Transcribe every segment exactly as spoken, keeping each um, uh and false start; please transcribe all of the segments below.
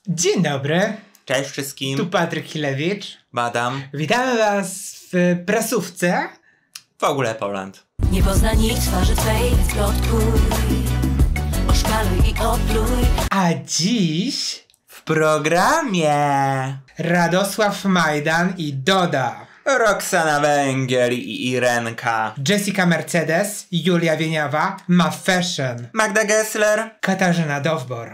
Dzień dobry. Cześć wszystkim. Tu Patryk Chilewicz. Badam. Witamy was w prasówce. W ogóle Poland. Nie pozna nikt twarzy twej, plotkuj, oszkaluj i opluj. A dziś w programie Radosław Majdan i Doda, Roxana Węgiel i Irenka, Jessica Mercedes, Julia Wieniawa, Ma Fashion, Magda Gessler, Katarzyna Dowbor.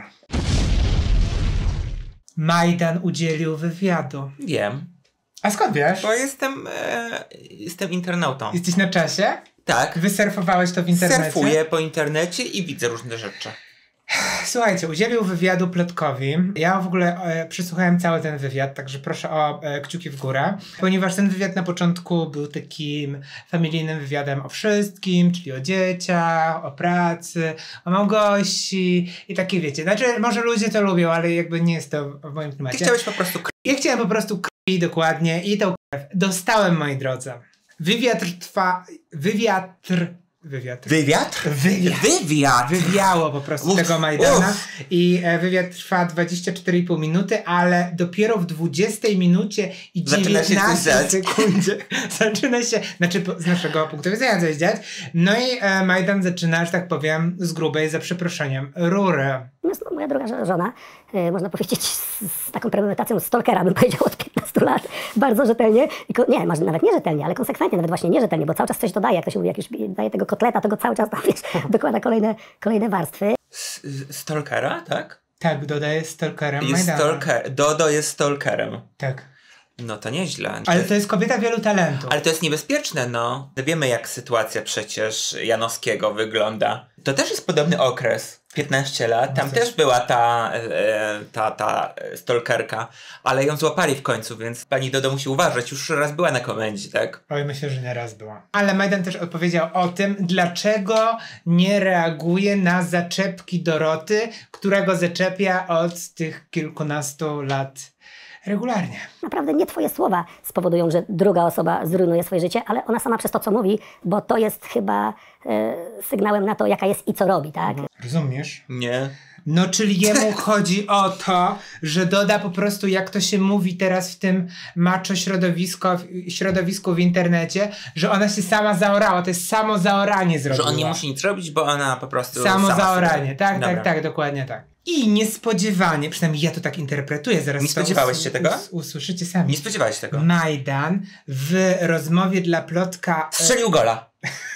Majdan udzielił wywiadu. Wiem. A skąd wiesz? Bo jestem, e, jestem internautą. Jesteś na czasie? Tak. Wysurfowałeś to w internecie? Surfuję po internecie i widzę różne rzeczy. Słuchajcie, udzielił wywiadu Plotkowi. Ja w ogóle e, przesłuchałem cały ten wywiad, także proszę o e, kciuki w górę. Ponieważ ten wywiad na początku był takim familijnym wywiadem o wszystkim, czyli o dzieciach, o pracy, o Małgosi i takie wiecie. Znaczy, może ludzie to lubią, ale jakby nie jest to w moim klimacie. Ty chciałeś po prostu krwi. Ja chciałem po prostu krwi dokładnie i tą krew dostałem, moi drodzy. Wywiad trwa... Wywiad... Wywiad. Wywiad? Wywiad. Wywiad. Wywiało po prostu Uf, tego Majdana. uf. I e, wywiad trwa dwadzieścia cztery i pół minuty, ale dopiero w dwudziestej minucie i dziewiętnastej sekundzie zaczyna się, znaczy po, z naszego punktu widzenia coś dziać. No i e, Majdan zaczyna, że tak powiem, z grubej, za przeproszeniem, rury. No, moja druga żona, e, można powiedzieć, z, z taką premedytacją stalkera, bym powiedział, od piętnastu lat, bardzo rzetelnie, i ko- nie, może nawet nie rzetelnie, ale konsekwentnie, nawet właśnie nierzetelnie, bo cały czas coś dodaje, jak to się mówi, jak już daje tego kotleta, to go cały czas tam, wiesz, dokłada kolejne, kolejne warstwy. S- stalkera, tak? Tak, dodaje stalkerem Jest Majdana. stalker. Dodo jest stalkerem. Tak. No to nieźle. Ale to jest kobieta wielu talentów. Ale to jest niebezpieczne, no. Wiemy, jak sytuacja przecież Janowskiego wygląda. To też jest podobny okres. piętnaście lat. Tam też była ta, e, ta, ta stalkerka, ale ją złapali w końcu, więc pani Dodo musi uważać. Już raz była na komendzie, tak? Oj, myślę, że nie raz była. Ale Majdan też odpowiedział o tym, dlaczego nie reaguje na zaczepki Doroty, którego zaczepia od tych kilkunastu lat regularnie. Naprawdę nie twoje słowa spowodują, że druga osoba zrujnuje swoje życie, ale ona sama przez to, co mówi, bo to jest chyba e, sygnałem na to, jaka jest i co robi, tak? Rozumiesz? Nie. No, czyli jemu chodzi o to, że Doda po prostu, jak to się mówi teraz w tym macho środowisku, środowisku w internecie, że ona się sama zaorała, to jest samo zaoranie zrobiła. Że on nie musi nic robić, bo ona po prostu Samo sama zaoranie, sobie... tak, Dobra. tak, tak, dokładnie tak. I niespodziewanie, przynajmniej ja to tak interpretuję, zaraz Nie to spodziewałeś us- się tego? Us- usłyszycie sami. Nie spodziewałeś się tego. Majdan w rozmowie dla Plotka Strzelił gola.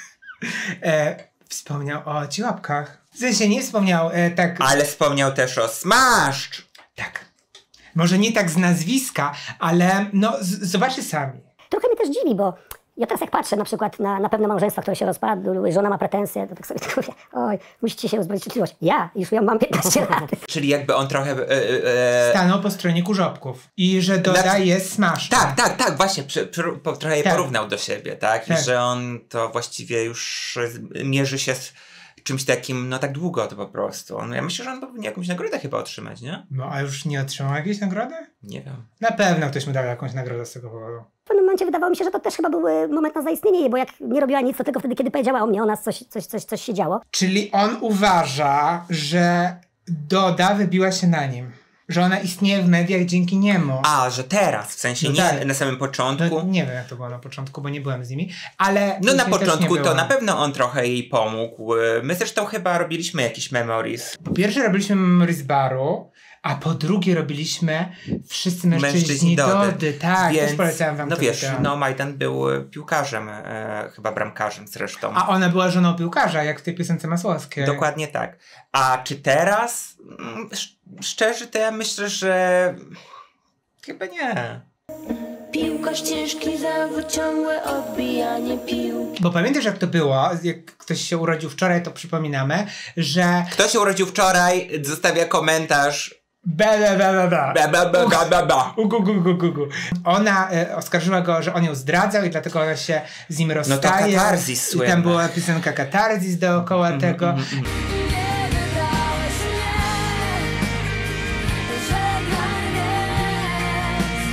e, wspomniał o ciłapkach. W sensie nie wspomniał e, tak... Ale wspomniał też o smaszcz. Tak. Może nie tak z nazwiska, ale no z- zobaczcie sami. Trochę mnie też dziwi, bo ja teraz jak patrzę na przykład na, na pewne małżeństwa, które się rozpadły, żona ma pretensje, to tak sobie tak mówię, oj, musicie się uzbroić cierpliwość. Ja, już ja mam piętnaście lat. Czyli jakby on trochę... E, e, Stanął po stronie kurzopków. I że Doda Znaczy- jest smaszczem. Tak, tak, tak, właśnie, przy, przy, po, trochę je Tak. porównał do siebie, tak? Tak. I że on to właściwie już z- mierzy się z czymś takim, no tak długo to po prostu. No, ja myślę, że on powinien jakąś nagrodę chyba otrzymać, nie? No a już nie otrzymał jakiejś nagrody? Nie wiem. Na pewno ktoś mu dał jakąś nagrodę z tego powodu. W pewnym momencie wydawało mi się, że to też chyba był e, moment na zaistnienie jej, bo jak nie robiła nic, to tylko wtedy, kiedy powiedziała o mnie, o nas coś, coś, coś, coś się działo. Czyli on uważa, że Doda wybiła się na nim. Że ona istnieje w mediach dzięki niemu. A, że teraz, w sensie No nie tak. na samym początku. No, nie wiem, jak to było na początku, bo nie byłem z nimi, ale... No na później też początku nie to było. na pewno on trochę jej pomógł. My zresztą chyba robiliśmy jakieś memories. Po pierwsze robiliśmy Memories Baru, a po drugie robiliśmy Wszyscy mężczyźni, Mężczyźni Dody. Dody. Tak, Więc, też polecałem wam no to wiesz, wideo. no Majdan był e, piłkarzem, e, chyba bramkarzem zresztą. A ona była żoną piłkarza, jak w tej piosence Masłowskiej. Dokładnie tak. A czy teraz? Mm, sz- Szczerze to ja myślę, że chyba nie. Piłkarz ciężki zawód, ciągłe odbijanie piłki. Bo pamiętasz, jak to było, jak ktoś się urodził wczoraj, to przypominamy, że... Kto się urodził wczoraj, zostawia komentarz. Be, be, be, be, be. Ba, ba, ba, ba, ba, ba. Ugu, gu, gu, gu, gu. Ona e, oskarżyła go, że on ją zdradzał i dlatego ona się z nim rozstaje. No to katarzis I słynne. tam była piosenka Katarzis dookoła Mm, tego. mm, mm. Nie wybrałeś mnie, żegnaj mnie.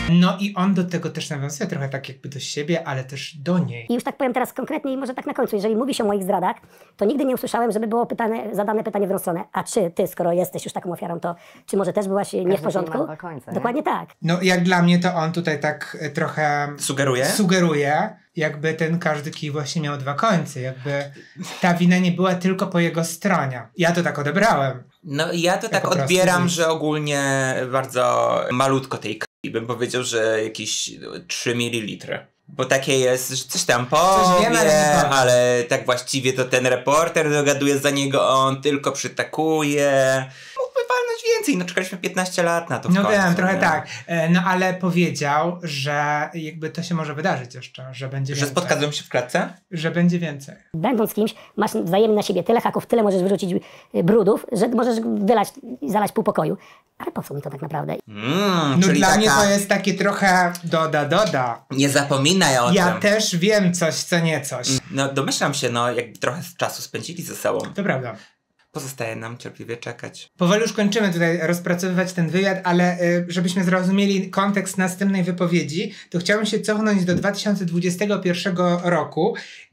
No i on do tego też nawiązuje trochę tak jakby do siebie, ale też do niej. I już tak powiem teraz konkretnie i może tak na końcu, jeżeli mówi się o moich zdradach, to nigdy nie usłyszałem, żeby było pytane, zadane pytanie w drugą stronę, a czy ty, skoro jesteś już taką ofiarą, to czy może też byłaś nie w porządku? ma dwa końce, nie? Dokładnie tak. No jak dla mnie to on tutaj tak e, trochę Sugeruje? sugeruje, jakby ten każdy kij właśnie miał dwa końce, jakby ta wina nie była tylko po jego stronie. Ja to tak odebrałem. No ja to tak po prostu odbieram, nic. że ogólnie bardzo malutko tej krwi. Bym powiedział, że jakieś trzy mililitry. Bo takie jest, że coś tam powie, wiemy, ale nie powie. ale tak właściwie to ten reporter dogaduje za niego, on tylko przytakuje. Mógłby walnąć więcej, no czekaliśmy piętnaście lat na to w No końcu, wiem, trochę nie? tak. E, No ale powiedział, że jakby to się może wydarzyć jeszcze, że będzie Że więcej. spotkadzą się w klatce? Że będzie więcej. Będąc kimś, masz wzajemnie na siebie tyle haków, tyle możesz wyrzucić y, brudów, że możesz wylać i zalać pół pokoju. Ale po co mi to tak naprawdę? Mm, No czyli dla taka... mnie to jest takie trochę doda, doda. Nie zapominaj o Ja tym. też wiem coś, co nie coś. No domyślam się, no jakby trochę czasu spędzili ze sobą. To prawda. Pozostaje nam cierpliwie czekać. Powoli już kończymy tutaj rozpracowywać ten wywiad, ale y, żebyśmy zrozumieli kontekst następnej wypowiedzi, to chciałbym się cofnąć do dwa tysiące dwudziestego pierwszego roku,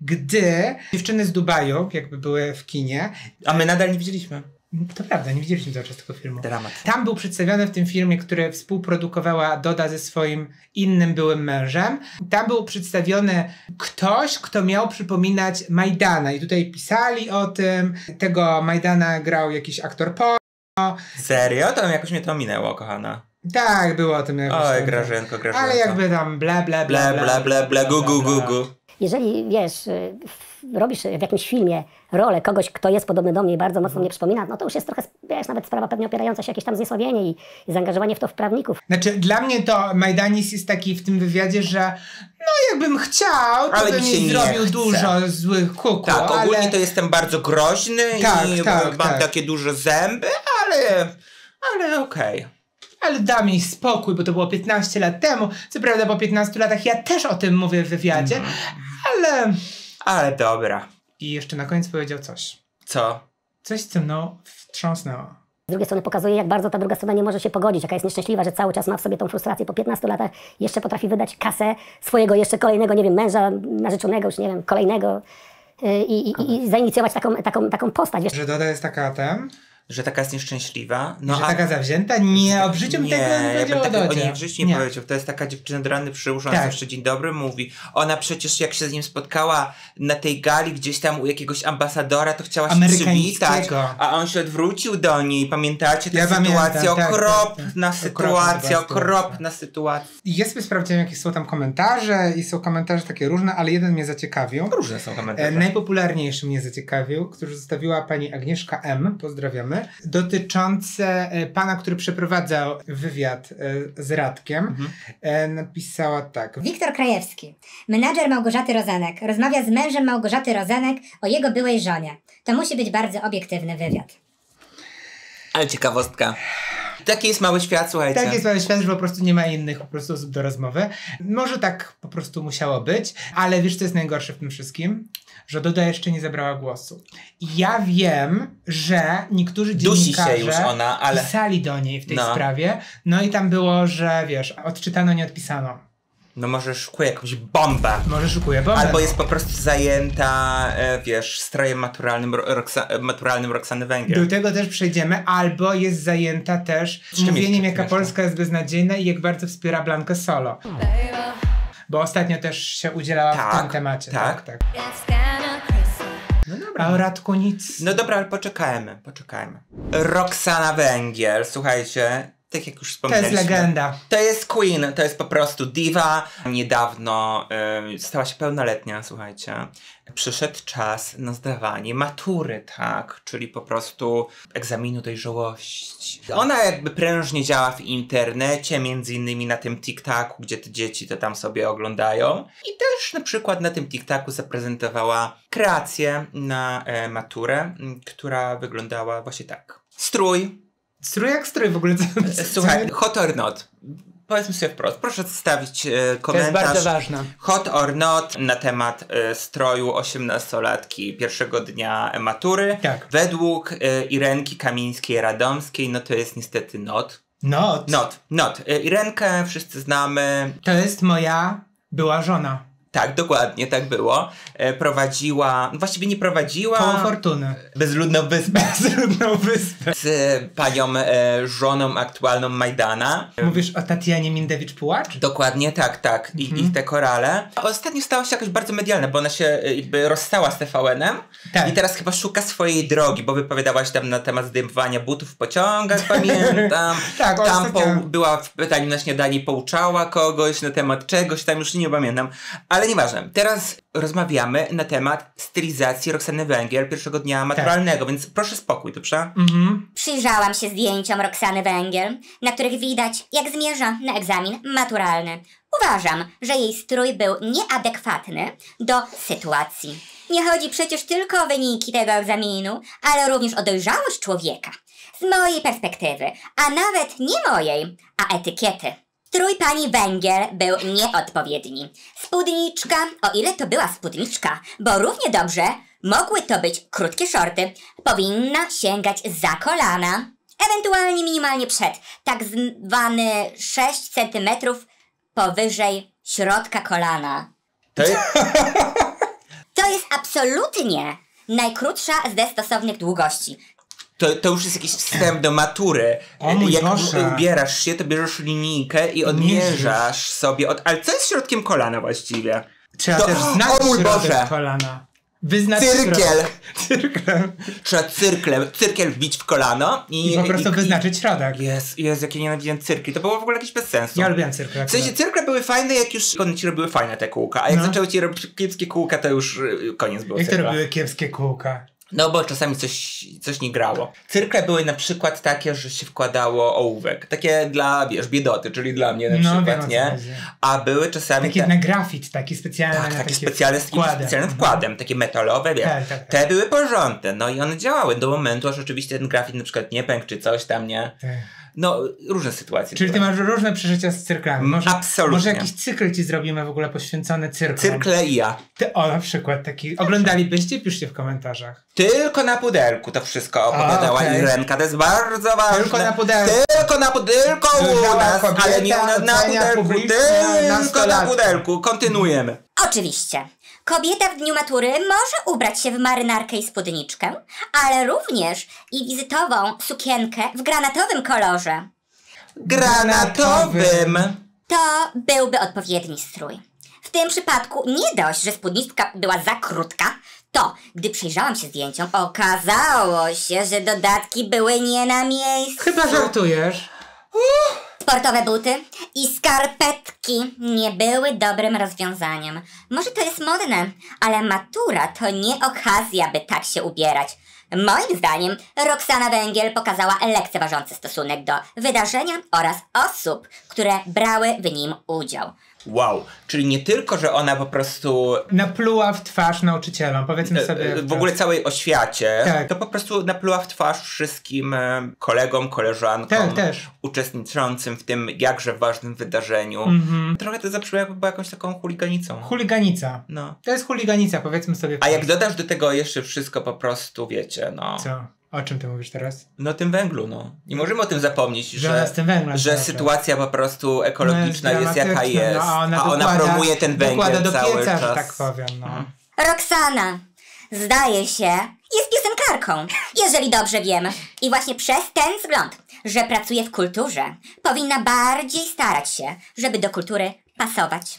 gdy dziewczyny z Dubaju jakby były w kinie. A my nadal nie widzieliśmy. To prawda, nie widzieliśmy cały czas tego filmu. Dramat. Tam był przedstawiony w tym filmie, który współprodukowała Doda ze swoim innym byłym mężem. Tam był przedstawiony ktoś, kto miał przypominać Majdana. I tutaj pisali o tym. Tego Majdana grał jakiś aktor porno. Serio? To jakoś mnie to minęło, kochana. Tak, było o tym jakoś Oj, tam. Grażynko, Grażynko. Ale jakby tam bla bla bla Ble, ble, ble, ble, gu, gu, gu, gu. Jeżeli, wiesz, y, w- robisz w jakimś filmie rolę kogoś, kto jest podobny do mnie i bardzo mocno mnie przypomina, no to już jest trochę, wiesz, nawet sprawa pewnie opierająca się jakieś tam zniesławienie i, i zaangażowanie w to w prawników. Znaczy, dla mnie to Majdanis jest taki w tym wywiadzie, że no jakbym chciał, to Ale bym mi się nie nie zrobił chce. dużo złych kuku, Tak, ogólnie ale... to jestem bardzo groźny Tak, i tak, mam tak. takie duże zęby, ale... Ale okej. Ale dam jej spokój, bo to było piętnaście lat temu. Co prawda po piętnastu latach ja też o tym mówię w wywiadzie, Mm. ale... Ale dobra. I jeszcze na koniec powiedział coś. Co? Coś, co mną wstrząsnęło. Z drugiej strony pokazuje, jak bardzo ta druga strona nie może się pogodzić, jaka jest nieszczęśliwa, że cały czas ma w sobie tą frustrację. Po piętnastu latach jeszcze potrafi wydać kasę swojego jeszcze kolejnego, nie wiem, męża, narzeczonego, już nie wiem, kolejnego y, i, i, i zainicjować taką, taką, taką postać, wiesz. Że Doda jest taka ten, Że taka jest nieszczęśliwa? No że taka zawzięta? Nie, o życiu bym nie, tego nie ja bym powiedział o tak, o Dodzie. niej w życiu nie, powiedział. To jest taka dziewczyna do rany przyłóżona, Tak. zawsze dzień dobry mówi. Ona przecież jak się z nim spotkała na tej gali gdzieś tam u jakiegoś ambasadora, to chciała się Amerykańskiego. przywitać, a on się odwrócił do niej. Pamiętacie tę Ja sytuację? pamiętam, tak, okropna tak, tak. sytuacja, Okropna była okropna sytuacja. I ja sobie sprawdziłem, jakie są tam komentarze i są komentarze takie różne, ale jeden mnie zaciekawił. Różne są E, komentarze. najpopularniejszy mnie zaciekawił, który zostawiła pani Agnieszka M., pozdrawiamy, dotyczące e, pana, który przeprowadzał wywiad e, z Radkiem. Mhm. E, napisała tak. Wiktor Krajewski, menadżer Małgorzaty Rozenek, rozmawia z mężem Małgorzaty Rozenek o jego byłej żonie. To musi być bardzo obiektywny wywiad. Ale ciekawostka. Taki jest mały świat, słuchajcie. Tak jest mały świat, że po prostu nie ma innych po prostu osób do rozmowy. Może tak po prostu musiało być, ale wiesz, co jest najgorsze w tym wszystkim? Że Doda jeszcze nie zabrała głosu. I ja wiem, że niektórzy Dusi się dziennikarze już ona, ale- pisali do niej w tej No. sprawie, no i tam było, że wiesz, odczytano, nie odpisano. No może szukuje jakąś bombę. Może szukuje bombę. Albo jest po prostu zajęta, e, wiesz, strojem maturalnym, Ro- Roxa, e, maturalnym Roxany Węgiel. Do tego też przejdziemy, albo jest zajęta też czym mówieniem, jeszcze? jaka Jeszcze? Polska jest beznadziejna i jak bardzo wspiera Blankę Solo. Bo ostatnio też się udzielała w Tak, tym temacie. tak. tak. No dobra. A o Radku nic. No dobra, ale poczekajmy, poczekajmy. Roxana Węgiel, słuchajcie, tak jak już To wspomnieliśmy. jest legenda. To jest queen, to jest po prostu diva. Niedawno y, stała się pełnoletnia, słuchajcie. Przyszedł czas na zdawanie matury, tak? Czyli po prostu egzaminu dojrzałości. Ona jakby prężnie działa w internecie, między innymi na tym TikToku, gdzie te dzieci to tam sobie oglądają. I też na przykład na tym TikToku zaprezentowała kreację na e, maturę, m, która wyglądała właśnie tak. Strój. Strój jak strój w ogóle. Co, co, Słuchaj, hot or not. Powiedzmy sobie wprost. Proszę zostawić e, to jest komentarz. bardzo ważne. Hot or not na temat e, stroju osiemnastolatki pierwszego dnia matury. Tak. Według e, Irenki Kamińskiej-Radomskiej, no to jest niestety not. Not. Not, not. Y, Irenkę wszyscy znamy. To jest moja była żona. Tak, dokładnie, tak było. E, prowadziła, właściwie nie prowadziła... Koło Fortuny. Bezludną wyspę. Bezludną wyspę. Z e, panią e, żoną aktualną Majdana. Mówisz o Tatianie Mindewicz-Pułacz? Dokładnie, tak, tak. I, Mhm. i te korale. Ostatnio stała się jakoś bardzo medialna, bo ona się e, jakby rozstała z T V N-em Tak. i teraz chyba szuka swojej drogi, bo wypowiadałaś tam na temat zdejmowania butów w pociągach, pamiętam. Tak, Tam ostatnio- po, była w pytaniu na śniadanie, pouczała kogoś na temat czegoś, tam już nie pamiętam. Ale nieważne. Teraz rozmawiamy na temat stylizacji Roxany Węgiel pierwszego dnia maturalnego, więc proszę spokój, dobrze? Mhm. Przyjrzałam się zdjęciom Roxany Węgiel, na których widać, jak zmierza na egzamin maturalny. Uważam, że jej strój był nieadekwatny do sytuacji. Nie chodzi przecież tylko o wyniki tego egzaminu, ale również o dojrzałość człowieka. Z mojej perspektywy, a nawet nie mojej, a etykiety. Strój pani Węgiel był nieodpowiedni. Spódniczka, o ile to była spódniczka, bo równie dobrze mogły to być krótkie shorty, powinna sięgać za kolana, ewentualnie minimalnie przed, tak zwany sześć centymetrów powyżej środka kolana. To jest... To jest absolutnie najkrótsza ze stosownych długości. To, to już jest jakiś wstęp do matury. O mój Jak Boże. ubierasz się, to bierzesz linijkę i odmierzasz sobie od... Ale co jest środkiem kolana właściwie? Trzeba To- też znać o mój środek Boże. kolana. Wyznać Cyrkiel. środek. Cyrkel. Trzeba cyrklem, cyrkiel wbić w kolano i... I po prostu i- wyznaczyć środek. Jest, jest, jak ja nienawidziłem cyrkli. To było w ogóle jakieś bez sensu. Ja lubiłem cyrkel. W sensie cyrkle były fajne, jak już one ci robiły fajne te kółka, a jak No. zaczęły ci robić kiepskie kółka, to już y, koniec było Jak to cyrkla. robiły kiepskie kółka. No bo czasami coś, coś nie grało. Cyrkle były na przykład takie, że się wkładało ołówek. Takie dla, wiesz, biedoty, czyli dla mnie na No, wiem, o przykład, co nie? chodzi. A były czasami... Taki te- na grafit, taki specjalny. Tak, na takie takie specjalne z takim wkładem. specjalnym wkładem, takie metalowe, wiesz. Tak, tak, tak. Te były porządne, no i one działały do momentu, aż oczywiście ten grafit na przykład nie pękł, czy coś tam, nie? Tak. No, różne sytuacje. Czyli ty były. masz różne przeżycia z cyrklami. Mm, Może, absolutnie. Może jakiś cykl ci zrobimy w ogóle poświęcony cyrklom. Cyrkle i ja. Ty, o, na przykład taki. Oglądalibyście? Piszcie w komentarzach. Tylko na pudelku to wszystko opowiadała okej. Irenka, to jest bardzo ważne. Tylko na pudelku. Tylko na pudelku u Dojrzała nas, kobieta, ale nie na, na ocenia pudelku, publiczna, tylko na nastolatka. pudelku. Kontynuujemy. Oczywiście. Kobieta w dniu matury może ubrać się w marynarkę i spódniczkę, ale również i wizytową sukienkę w granatowym kolorze. Granatowym. To byłby odpowiedni strój. W tym przypadku nie dość, że spódniczka była za krótka, to gdy przyjrzałam się zdjęciom, okazało się, że dodatki były nie na miejscu. Chyba żartujesz. Sportowe buty i skarpetki nie były dobrym rozwiązaniem. Może to jest modne, ale matura to nie okazja, by tak się ubierać. Moim zdaniem Roxana Węgiel pokazała lekceważący stosunek do wydarzenia oraz osób, które brały w nim udział. Wow, czyli nie tylko, że ona po prostu Napluła w twarz nauczycielom, powiedzmy sobie. e, w ogóle całej oświacie, Tak. to po prostu napluła w twarz wszystkim e, kolegom, koleżankom, Tak, też. uczestniczącym w tym jakże ważnym wydarzeniu. Mhm. Trochę to zabrzmiało, jakby była jakąś taką chuliganicą. Chuliganica. No. To jest chuliganica, powiedzmy sobie. A jak wprost. dodasz do tego jeszcze wszystko po prostu, wiecie, no... Co? O czym ty mówisz teraz? No tym węglu, no. Nie możemy o tym zapomnieć, Że ona że, z tym węglem że walczy. sytuacja po prostu ekologiczna No jest jaka dramatyczna, jest, no, a ona, a ona dokłada, promuje ten węgiel dokłada do cały pieca, czas. że tak powiem, no. Mhm. Roxana, zdaje się, jest piosenkarką, jeżeli dobrze wiem. I właśnie przez ten wzgląd, że pracuje w kulturze, powinna bardziej starać się, żeby do kultury pasować.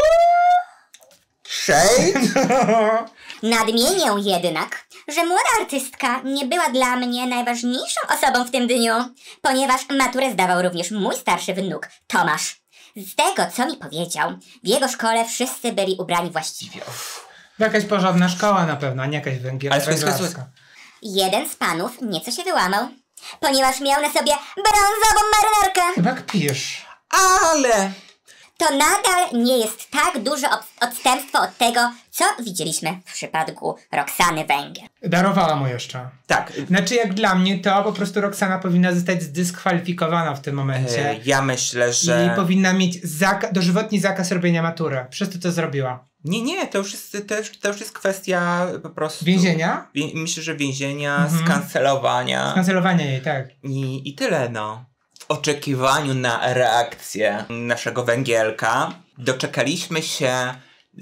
Shade? Nadmienię jednak, że młoda artystka nie była dla mnie najważniejszą osobą w tym dniu, ponieważ maturę zdawał również mój starszy wnuk, Tomasz. Z tego, co mi powiedział, w jego szkole wszyscy byli ubrani właściwie. Jakaś porządna szkoła na pewno, a nie jakaś węgiel, Ale słuchaj, słuchaj, węglarska. Jeden z panów nieco się wyłamał, ponieważ miał na sobie brązową marynarkę. Chyba kpisz. Ale... To nadal nie jest tak duże od- odstępstwo od tego, co widzieliśmy w przypadku Roxany Węgiel. Darowała mu jeszcze. Tak, Znaczy jak dla mnie to po prostu Roxana powinna zostać zdyskwalifikowana w tym momencie. e, ja myślę, że... I powinna mieć zaka- dożywotni zakaz robienia matury. Przez to to zrobiła. Nie, nie, to już jest, to już, to już jest kwestia po prostu... Więzienia? Wie, myślę, że więzienia, Mhm. skancelowania Skancelowanie jej, tak. i, i tyle, no. oczekiwaniu na reakcję naszego węgielka doczekaliśmy się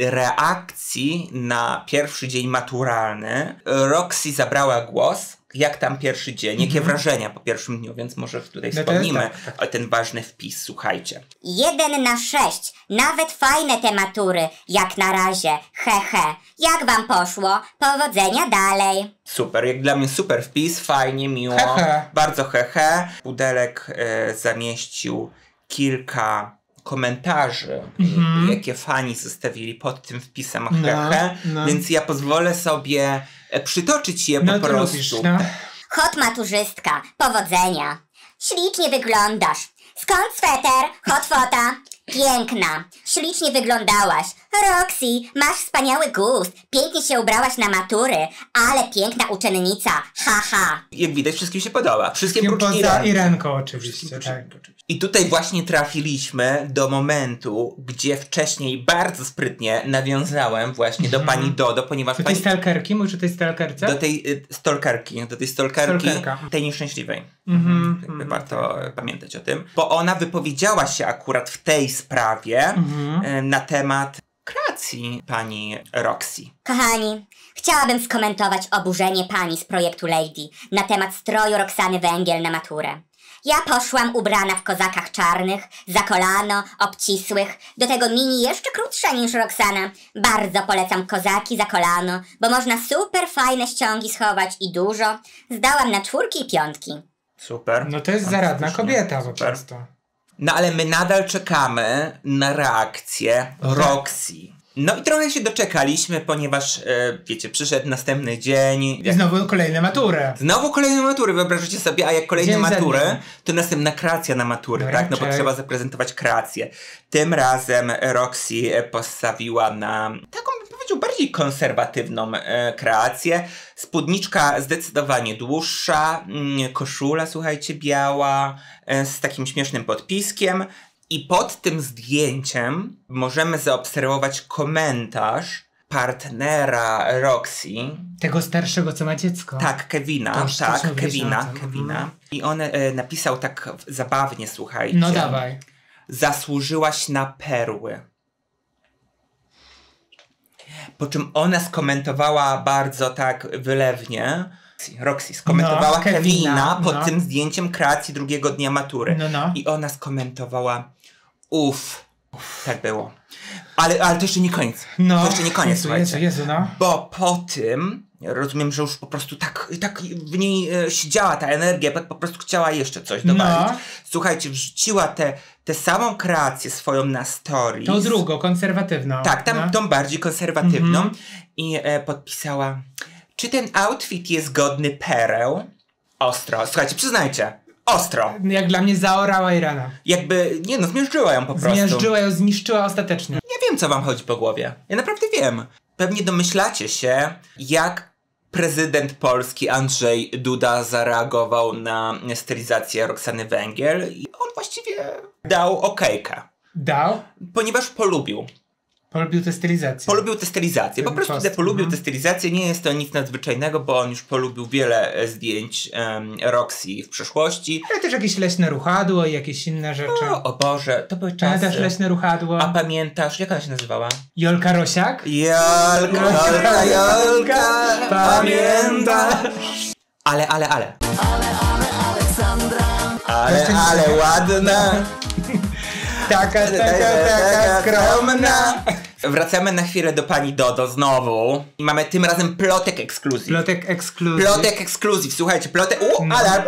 reakcji na pierwszy dzień maturalny. Roxy zabrała głos. Jak tam pierwszy dzień? Jakie mm-hmm. wrażenia po pierwszym dniu? Więc może tutaj no wspomnimy tak, tak. o ten ważny wpis. Słuchajcie. Jeden na sześć. Nawet fajne te matury. Jak na razie. He, he. Jak wam poszło? Powodzenia dalej. Super. Jak dla mnie super wpis. Fajnie, miło. He, he. Bardzo he, he. Pudelek e, zamieścił kilka komentarzy, mm-hmm. jakie fani zostawili pod tym wpisem he, no, he. No. Więc ja pozwolę sobie przytoczyć je no, po prostu. Lubisz, no. Hot maturzystka, powodzenia. Ślicznie wyglądasz. Skąd sweter? Hot fota. Piękna. Ślicznie wyglądałaś. Roxy, masz wspaniały gust. Pięknie się ubrałaś na matury. Ale piękna uczennica. Ha, ha. Jak widać, wszystkim się podoba. Wszystkim poza Irenką. Irenką oczywiście. Tak. I tutaj właśnie trafiliśmy do momentu, gdzie wcześniej bardzo sprytnie nawiązałem właśnie do pani Dodo, ponieważ... Do pani... tej stalkerki? Mówisz o tej stalkerce? Do tej y, stalkerki, do tej stalkerki, Stalkerka. tej nieszczęśliwej. Mhm. Jakby warto y, pamiętać o tym. Bo ona wypowiedziała się akurat w tej sprawie mhm. y, na temat kreacji pani Roxy. Kochani, chciałabym skomentować oburzenie pani z projektu Lady na temat stroju Roxany Węgiel na maturę. Ja poszłam ubrana w kozakach czarnych, za kolano, obcisłych, do tego mini jeszcze krótsza niż Roxana. Bardzo polecam kozaki za kolano, bo można super fajne ściągi schować i dużo. Zdałam na czwórki i piątki. Super. No to jest zaradna kobieta po prostu. No ale my nadal czekamy na reakcję Roxy. No i trochę się doczekaliśmy, ponieważ, e, wiecie, przyszedł następny dzień. I znowu kolejne matury. Znowu kolejne matury, wyobrażacie sobie, a jak kolejne dzień matury, to następna kreacja na maturę, no tak? No bo trzeba zaprezentować kreację. Tym razem Roxy postawiła na taką, bym powiedział, bardziej konserwatywną e, kreację. Spódniczka zdecydowanie dłuższa, mm, koszula, słuchajcie, biała, e, z takim śmiesznym podpiskiem. I pod tym zdjęciem możemy zaobserwować komentarz partnera Roxy. Tego starszego, co ma dziecko. Tak, Kevina. To tak, Kevina. Kevina. I on e, napisał tak zabawnie, słuchajcie. No dawaj. Zasłużyłaś na perły. Po czym ona skomentowała bardzo tak wylewnie. Roxy skomentowała no, Kevina, Kevina pod no. tym zdjęciem kreacji drugiego dnia matury. No, no. I ona skomentowała uff, tak było. Ale, ale to jeszcze nie koniec. No. To jeszcze nie koniec, Jezu, słuchajcie. Jezu, Jezu, no. Bo po tym, ja rozumiem, że już po prostu tak, tak w niej e, siedziała ta energia, po prostu chciała jeszcze coś dodać. No. Słuchajcie, wrzuciła tę te, te samą kreację swoją na stories. Tą drugą, konserwatywną. Tak, tam, no. tą bardziej konserwatywną. Mhm. I e, podpisała, czy ten outfit jest godny pereł? Ostro. Słuchajcie, przyznajcie. Ostro. Jak dla mnie zaorała Irena. Jakby, nie no, zmiażdżyła ją po prostu. Zmiażdżyła ją, zniszczyła ostatecznie. Ja wiem, co wam chodzi po głowie. Ja naprawdę wiem. Pewnie domyślacie się, jak prezydent Polski Andrzej Duda zareagował na stylizację Roxany Węgiel i on właściwie dał okejkę. Dał? Ponieważ polubił. Polubił tę stylizację. Polubił tę stylizację. Po prostu post. polubił mhm. tę stylizację. Nie jest to nic nadzwyczajnego, bo on już polubił wiele zdjęć um, Roxy w przeszłości. Ale też jakieś leśne ruchadło i jakieś inne rzeczy. O, o Boże, to były czasy. Ale też leśne ruchadło. A pamiętasz, jak ona się nazywała? Jolka Rosiak? Jolka, Jolka, Jolka, pamiętasz? Ale, ale, ale. Ale, ale, Aleksandra. Ale, ale ładna. Taka, taka, taka skromna. Wracamy na chwilę do pani Dodo znowu. I mamy tym razem plotek ekskluzyw. Plotek ekskluzyw. Plotek ekskluzyw. Słuchajcie, plotek... U, no. ale...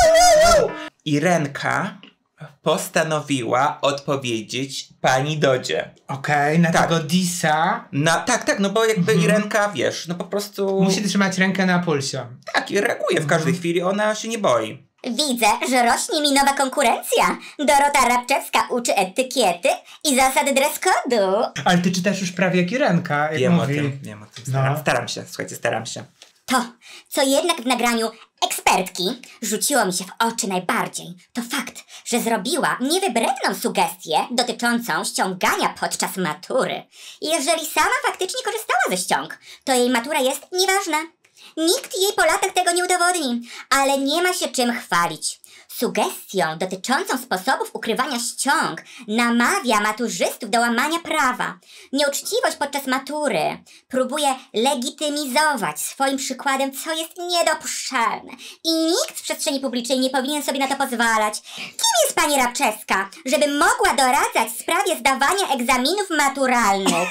Irenka postanowiła odpowiedzieć pani Dodzie. Okej, okay, na tak. tego disa. Na, tak, tak, no bo jakby mhm. Irenka, wiesz, no po prostu... Musi trzymać rękę na pulsie. Tak, i reaguje w każdej mhm. chwili, ona się nie boi. Widzę, że rośnie mi nowa konkurencja. Dorota Rabczewska uczy etykiety i zasady dress code'u. Ale ty czytasz już prawie jak Irenka, jak wiem mówi. o tym, wiem o tym. Staram, no. staram się, słuchajcie, staram się. To, co jednak w nagraniu ekspertki rzuciło mi się w oczy najbardziej, to fakt, że zrobiła niewybredną sugestię dotyczącą ściągania podczas matury. Jeżeli sama faktycznie korzystała ze ściąg, to jej matura jest nieważna. Nikt jej po latach tego nie udowodni, ale nie ma się czym chwalić. Sugestią dotyczącą sposobów ukrywania ściąg namawia maturzystów do łamania prawa. Nieuczciwość podczas matury próbuje legitymizować swoim przykładem, co jest niedopuszczalne. I nikt w przestrzeni publicznej nie powinien sobie na to pozwalać. Kim jest pani Rabczewska, żeby mogła doradzać w sprawie zdawania egzaminów maturalnych?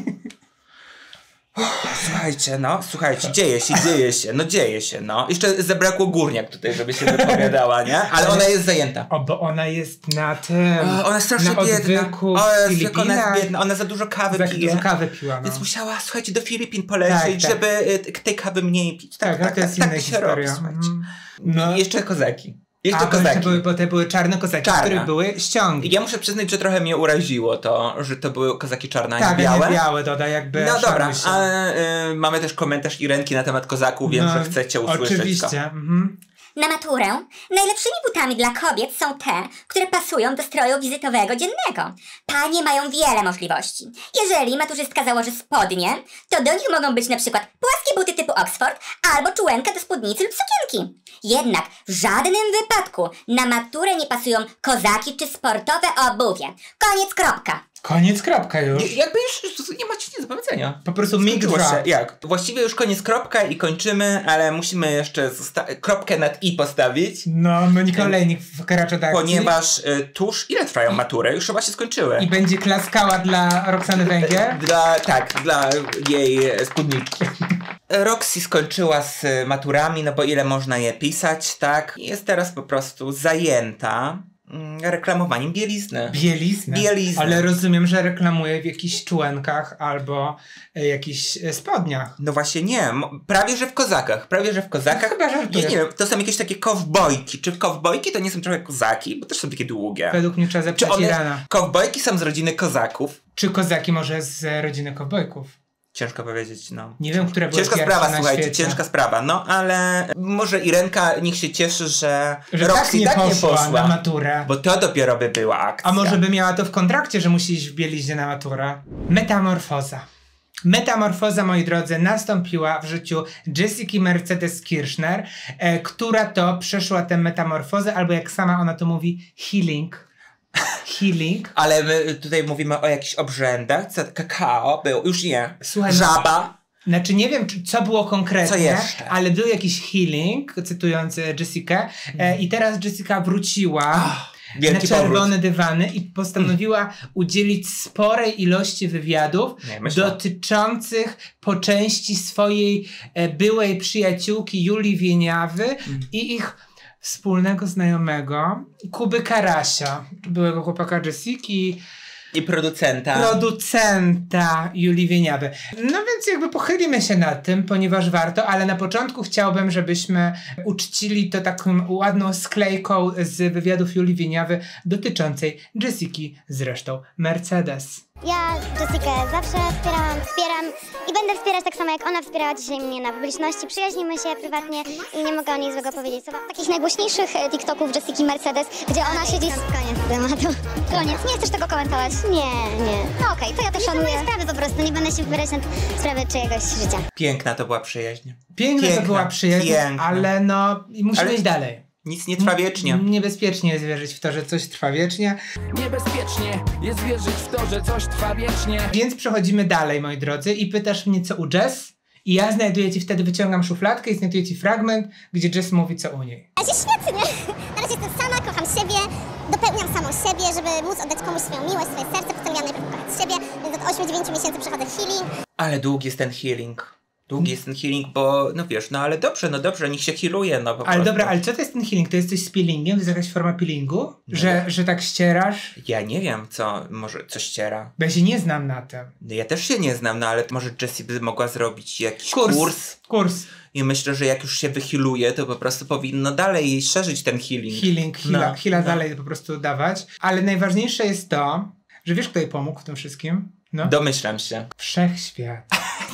Słuchajcie, no, słuchajcie, dzieje się, dzieje się, no dzieje się, no. Jeszcze zabrakło Górniak tutaj, żeby się wypowiadała, nie? Ale ona jest zajęta. O, bo ona jest na tym, O, ona jest strasznie na biedna. odwyku O, w jest, jak ona jest Filipinach. biedna, ona za dużo kawy Za pije. dużo kawy piła, no. Więc musiała, słuchajcie, do Filipin polecieć, Tak, tak. żeby y, tej kawy mniej pić. Tak, tak, to jest tak, inna tak się robi, historia. słuchajcie. Mhm. No. I jeszcze kozaki. Jeszcze A, bo, kozaki. były, bo te były czarne kozaki, Czarne. w których były ściągi. Ja muszę przyznać, że trochę mnie uraziło to, że to były kozaki czarne, a Tak, nie białe. a nie białe, doda jakby. No dobra, się. ale y, mamy też komentarz Irenki na temat kozaków, wiem, No, że chcecie usłyszeć oczywiście. to. Mhm. Na maturę najlepszymi butami dla kobiet są te, które pasują do stroju wizytowego dziennego. Panie mają wiele możliwości. Jeżeli maturzystka założy spodnie, to do nich mogą być na przykład płaskie buty typu Oxford albo czułenka do spódnicy lub sukienki. Jednak w żadnym wypadku na maturę nie pasują kozaki czy sportowe obuwie. Koniec, kropka. Koniec, kropka już. Nie, jakby już nie macie nic do powiedzenia. Po prostu mic Skończyło się. drop. Jak? Właściwie już koniec, kropka i kończymy, ale musimy jeszcze zosta- kropkę nad i postawić, No, Monika Olejnik wkracza do akcji. ponieważ y, tuż, ile trwają matury? Już chyba się skończyły. I będzie klaskała dla Roxany Węgier. Dla, tak, dla jej e, spódniczki. Roxy skończyła z e, maturami, no bo ile można je pisać, tak? I jest teraz po prostu zajęta mm, reklamowaniem bielizny. Bieliznę. Bieliznę. Ale rozumiem, że reklamuje w jakichś czułenkach albo e, jakichś e, spodniach. No właśnie nie, m- prawie że w kozakach, prawie że w kozakach. Chyba Ja żartujesz. nie wiem, to są jakieś takie kowbojki. Czy kowbojki to nie są trochę kozaki, bo też są takie długie. Według mnie trzeba Czy zapytać one, Irana. kowbojki są z rodziny kozaków? Czy kozaki może z rodziny kowbojków? Ciężko powiedzieć, no. Nie wiem, które były Ciężka pierwsze sprawa, na słuchajcie, świecie. ciężka sprawa. No, ale może Irenka niech się cieszy, że, Że Roxy tak nie tak poszła, nie poszła. na maturę. Bo to dopiero by była akcja. A może by miała to w kontrakcie, że musi iść w bieliźnie na maturę? Metamorfoza. Metamorfoza, moi drodzy, nastąpiła w życiu Jessiki Mercedes Kirchner, e, która to przeszła tę metamorfozę, albo jak sama ona to mówi, healing. Healing. Ale my tutaj mówimy o jakichś obrzędach, co kakao był, już nie. Słuchaj, Żaba. Znaczy nie wiem, czy, co było konkretnie, Co jeszcze? ale był jakiś healing, cytując e, Jessikę, e, i teraz Jessica wróciła Oh, na wielki czerwone dywany i postanowiła udzielić sporej ilości wywiadów Nie, myślę. dotyczących po części swojej e, byłej przyjaciółki Julii Wieniawy Mm. i ich wspólnego znajomego Kuby Karasia, byłego chłopaka Jessiki, I producenta. producenta Julii Wieniawy. No więc jakby pochylimy się nad tym, ponieważ warto, ale na początku chciałbym, żebyśmy uczcili to taką ładną sklejką z wywiadów Julii Wieniawy dotyczącej Jessiki, zresztą Mercedes. Ja Jessikę zawsze wspierałam, wspieram i będę wspierać tak samo jak ona wspierała dzisiaj mnie na publiczności. Przyjaźnimy się prywatnie i nie mogę o niej złego powiedzieć. Słowa takich najgłośniejszych e, TikToków Jessiki Mercedes, gdzie ona siedzi... Koniec tematu. Koniec, nie chcesz tego komentować? Nie, nie. No okej, okay, to ja też szanuję. Nie sprawy po prostu, nie będę się wybierać na sprawy czyjegoś życia. Piękna to była przyjaźń. Piękna, Piękna, to była przyjaźń, piękna. ale no i musimy Ale- iść dalej. Nic nie trwa wiecznie. Niebezpiecznie jest wierzyć w to, że coś trwa wiecznie. Niebezpiecznie jest wierzyć w to, że coś trwa wiecznie. Więc przechodzimy dalej, moi drodzy, i pytasz mnie, co u Jess? I ja znajduję ci, wtedy wyciągam szufladkę i znajduję ci fragment, gdzie Jess mówi, co u niej. Ja się świetnie. Na razie jestem sama, kocham siebie, dopełniam samą siebie, żeby móc oddać komuś swoją miłość, swoje serce. Postanowiłam najpierw kochać siebie, więc od ośmiu dziewięciu miesięcy przechodzę healing. Ale długi jest ten healing. Długi jest ten healing, bo no wiesz, no ale dobrze, no dobrze, niech się healuje, no po Ale prostu. dobra, ale co to jest ten healing? To jest coś z peelingiem? To jest jakaś forma peelingu? Że, że tak ścierasz? Ja nie wiem, co, może coś ściera. Bo ja się nie znam na tym. Ja też się nie znam, no ale może Jessie by mogła zrobić jakiś Kurs. kurs. Kurs. I myślę, że jak już się wyhealuje, to po prostu powinno dalej szerzyć ten healing. Healing, heala, No, heala no. dalej po prostu dawać. Ale najważniejsze jest to, że wiesz, kto jej pomógł w tym wszystkim? No. Domyślam się. Wszechświat.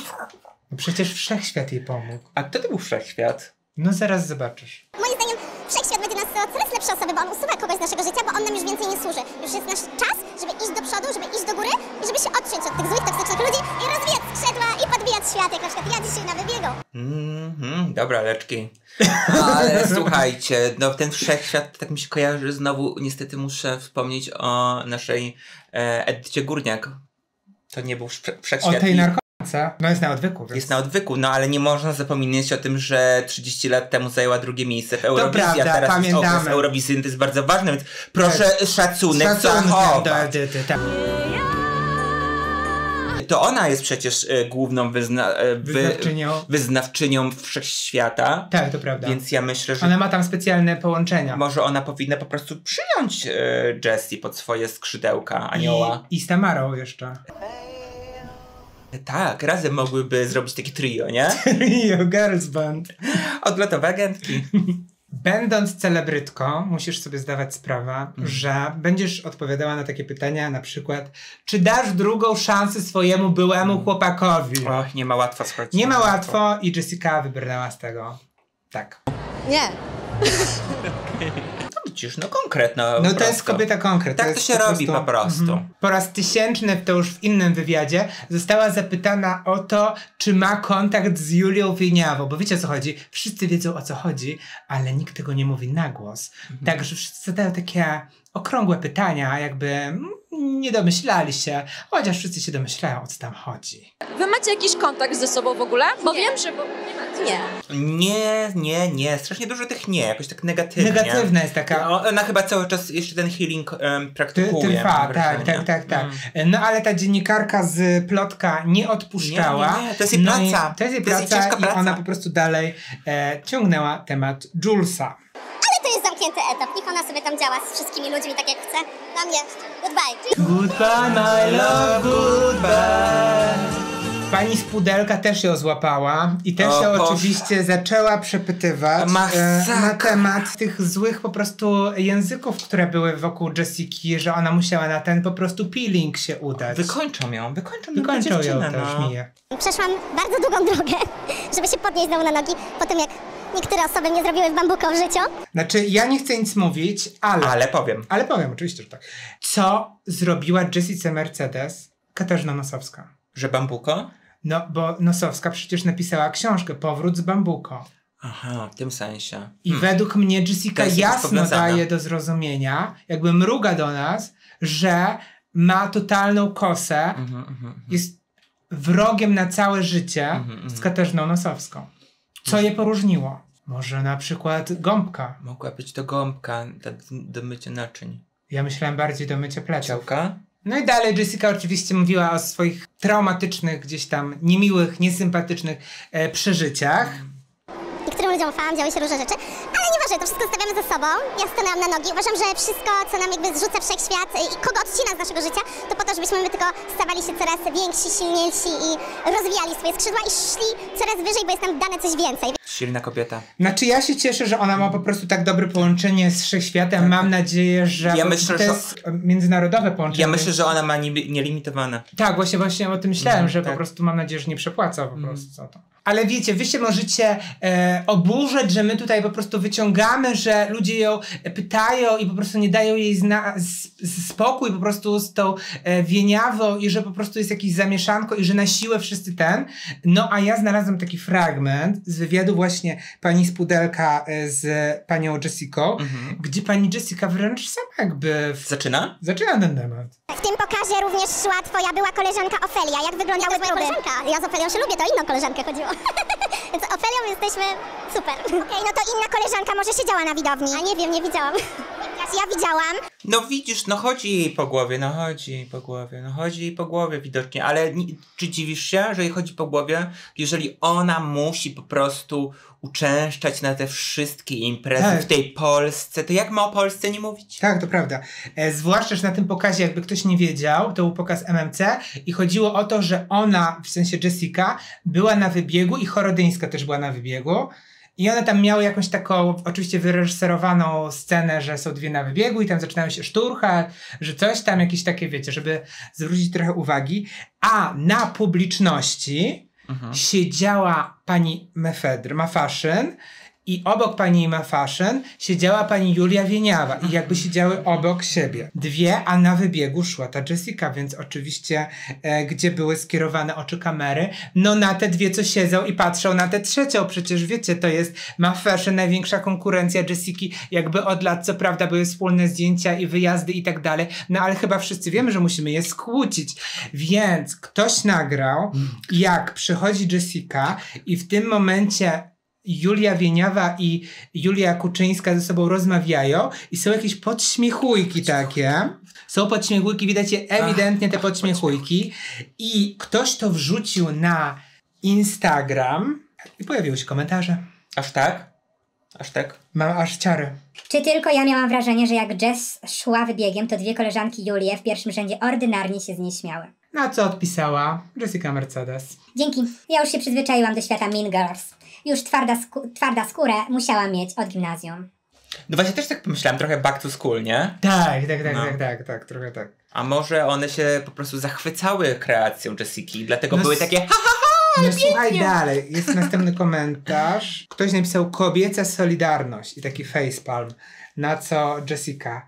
No przecież Wszechświat jej pomógł. A kto to był Wszechświat? No zaraz zobaczysz. Moim zdaniem wszechświat będzie nas o coraz lepsze osoby, bo on usuwa kogoś z naszego życia, bo on nam już więcej nie służy. Już jest nasz czas, żeby iść do przodu, żeby iść do góry i żeby się odciąć od tych złych, toksycznych ludzi i rozwijać skrzydła i podbijać świat, jak na przykład ja dzisiaj na wybiegu. Mhm, Dobra, leczki. Ale słuchajcie, no ten wszechświat tak mi się kojarzy, znowu niestety muszę wspomnieć o naszej e, Edycie Górniak. To nie był wszechświat. O tej narkotyce. No jest na odwyku. Więc... Jest na odwyku, no ale nie można zapominać o tym, że trzydzieści lat temu zajęła drugie miejsce w Eurowizji, prawda, a teraz pamiętamy. jest okres Eurowizyjny, to jest bardzo ważne, więc proszę tak. szacunek, Szacunek zachować. do Edyty, tak. To ona jest przecież y, główną wyzna, y, wy, Wyznawczynią. wyznawczynią wszechświata. Tak, to prawda. Więc ja myślę, że ona ma tam specjalne połączenia. może ona powinna po prostu przyjąć y, Jessie pod swoje skrzydełka anioła. I, i z Tamarą jeszcze. Tak, razem mogłyby zrobić takie trio, nie? Trio, girls band. Odlotowe agentki. Będąc celebrytką, musisz sobie zdawać sprawę, mm. że będziesz odpowiadała na takie pytania, na przykład, czy dasz drugą szansę swojemu byłemu mm. chłopakowi? Och, nie ma łatwo schodzić. Nie ma łatwo i Jessica wybrnęła z tego. Tak. Nie. No widzisz, no konkretno. No to jest kobieta konkret. Tak to, to się po robi prostu, po prostu. Mm, po raz tysięczny, to już w innym wywiadzie, została zapytana o to, czy ma kontakt z Julią Wieniawą. Bo wiecie o co chodzi? Wszyscy wiedzą o co chodzi, ale nikt tego nie mówi na głos. Mhm. Także wszyscy zadają takie okrągłe pytania, jakby nie domyślali się, chociaż wszyscy się domyślają, o co tam chodzi. Wy macie jakiś kontakt ze sobą w ogóle? Bo nie. wiem, że... Bo nie macie. Nie. Nie, nie, nie. Strasznie dużo tych nie. Jakoś tak negatywnie. Negatywna jest taka... No, ona chyba cały czas jeszcze ten healing um, praktykuje. Ty, trwa, tak, tak, tak, tak. Mm. No ale ta dziennikarka z Plotka nie odpuszczała. Nie, nie, nie. To jest jej no praca. To jest jej to praca, jest jej ciężka i praca. ona po prostu dalej e, ciągnęła temat Julesa. Ale to jest zamknięty etap. Niech ona sobie tam działa z wszystkimi ludźmi tak jak chce. Dla mnie goodbye. Goodbye, my love, goodbye. Pani z Pudelka też ją złapała i też O ją Boże. oczywiście zaczęła przepytywać e, na temat tych złych po prostu języków, które były wokół Jessiki, że ona musiała na ten po prostu peeling się udać. Wykończą ją, wykończą, Wykończą ją dziewczynę, też, no. Miję. Przeszłam bardzo długą drogę, żeby się podnieść znowu na nogi po tym, jak niektóre osoby mnie zrobiły w bambuko w życiu. Znaczy, ja nie chcę nic mówić, ale... Ale powiem. Ale powiem, oczywiście, że tak. Co zrobiła Jessice Mercedes Katarzyna Nosowska? Że bambuko? No, bo Nosowska przecież napisała książkę Powrót z bambuko. Aha, w tym sensie. I hmm. według mnie Jessica jest jasno powiązane. daje do zrozumienia, jakby mruga do nas, że ma totalną kosę, Mm-hmm, mm-hmm. jest wrogiem na całe życie Mm-hmm, z Katarzyną Nosowską. Co je poróżniło? Może na przykład gąbka. Mogła być to gąbka do, do mycia naczyń. Ja myślałem bardziej do mycia pleców. Ciałka? No i dalej Jessica oczywiście mówiła o swoich traumatycznych, gdzieś tam niemiłych, niesympatycznych e, przeżyciach. Niektórym ludziom ufałam, działy się różne rzeczy, ale nieważne, to wszystko zostawiamy ze sobą. Ja stanęłam na nogi. Uważam, że wszystko, co nam jakby zrzuca wszechświat i kogo odcina z naszego życia, to po to, żebyśmy my tylko stawali się coraz więksi, silniejsi i rozwijali swoje skrzydła i szli coraz wyżej, bo jest nam dane coś więcej. Silna kobieta. Znaczy ja się cieszę, że ona ma po prostu tak dobre połączenie z wszechświatem. Tak. Mam nadzieję, że ja myślę, to jest że... międzynarodowe połączenie. Ja myślę, że ona ma nielimitowane. Tak, właśnie, właśnie o tym myślałem, mm, że tak. po prostu mam nadzieję, że nie przepłaca po prostu mm. za to. Ale wiecie, wy się możecie e, oburzać, że my tutaj po prostu wyciągamy, że ludzie ją pytają i po prostu nie dają jej zna- z, z spokój po prostu z tą e, Wieniawą i że po prostu jest jakieś zamieszanko i że na siłę wszyscy ten. No a ja znalazłam taki fragment z wywiadu właśnie pani z Pudelka e, z panią Jessicą, mm-hmm. gdzie pani Jessica wręcz sama jakby... W... Zaczyna? Zaczyna ten temat. W tym pokazie również szła twoja była koleżanka Ofelia. Jak wyglądały ja próby? Koleżanka. Ja z Ofelią się lubię, to inną koleżankę chodziło. Więc Ofelią jesteśmy super. Okej, okay, no to inna koleżanka może siedziała na widowni. A nie wiem, nie widziałam. Ja widziałam. No widzisz, no chodzi jej po głowie, no chodzi jej po głowie, no chodzi jej po głowie widocznie, ale nie, czy dziwisz się, że jej chodzi po głowie, jeżeli ona musi po prostu uczęszczać na te wszystkie imprezy tak. w tej Polsce, to jak ma o Polsce nie mówić? Tak, to prawda. E, zwłaszcza, że na tym pokazie, jakby ktoś nie wiedział, to był pokaz M M C i chodziło o to, że ona, w sensie Jessica, była na wybiegu i Chorodyńska też była na wybiegu. I one tam miały jakąś taką, oczywiście wyreżyserowaną scenę, że są dwie na wybiegu i tam zaczynają się szturchać, że coś tam, jakieś takie, wiecie, żeby zwrócić trochę uwagi. A na publiczności mhm. siedziała pani Mefedr, Mafaszyn I obok pani Ima Fashion siedziała pani Julia Wieniawa i jakby siedziały obok siebie. Dwie, a na wybiegu szła ta Jessica, więc oczywiście e, gdzie były skierowane oczy kamery? No na te dwie, co siedzą i patrzą na tę trzecią. Przecież wiecie, to jest Ma Fashion, największa konkurencja Jessiki, jakby od lat, co prawda były wspólne zdjęcia i wyjazdy i tak dalej, no ale chyba wszyscy wiemy, że musimy je skłócić. Więc ktoś nagrał, jak przychodzi Jessica i w tym momencie Julia Wieniawa i Julia Kuczyńska ze sobą rozmawiają i są jakieś podśmiechujki takie. Są podśmiechujki, widać je ewidentnie te podśmiechujki. I ktoś to wrzucił na Instagram i pojawiły się komentarze. Aż tak? Aż tak? Mam aż ciary. Czy tylko ja miałam wrażenie, że jak Jess szła wybiegiem, to dwie koleżanki Julie w pierwszym rzędzie ordynarnie się z niej śmiały? Na co odpisała Jessica Mercedes. Dzięki. Ja już się przyzwyczaiłam do świata Mean Girls. Już twarda, sku- twarda skórę musiałam mieć od gimnazjum. No właśnie też tak pomyślałam, trochę back to school, nie? Tak, tak, tak, No. tak, tak, tak, trochę tak. A może one się po prostu zachwycały kreacją Jessiki, dlatego No były s- takie ha, ha, ha, No słuchaj dalej, jest następny komentarz. Ktoś napisał kobieca solidarność i taki facepalm, na co Jessica: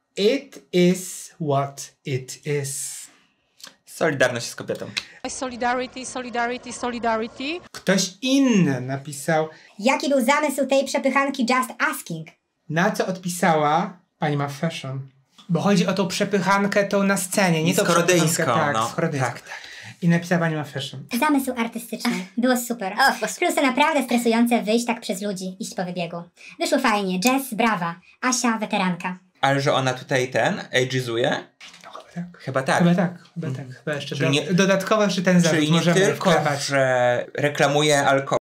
It is what it is. Solidarność z kobietą. Solidarity, solidarity, solidarity. Ktoś inny napisał, Jaki był zamysł tej przepychanki Just Asking? na co odpisała pani Ma Fashion. Bo chodzi o tą przepychankę tą na scenie, nie tą Skorodyjską, przepychankę, tak, no. skorodyjską. Tak, tak. I napisała pani Ma Fashion. Zamysł artystyczny. Było super. Plus to naprawdę stresujące wyjść tak przez ludzi, iść po wybiegu. Wyszło fajnie. Jess, brawa. Asia, weteranka. Ale że ona tutaj ten, ageizuje? No, chyba tak. Chyba tak. Chyba tak, chyba tak. Chyba jeszcze Czyli do, nie- dodatkowo jeszcze ten zarzut Czyli nie możemy tylko, wklewać. że reklamuje alkohol,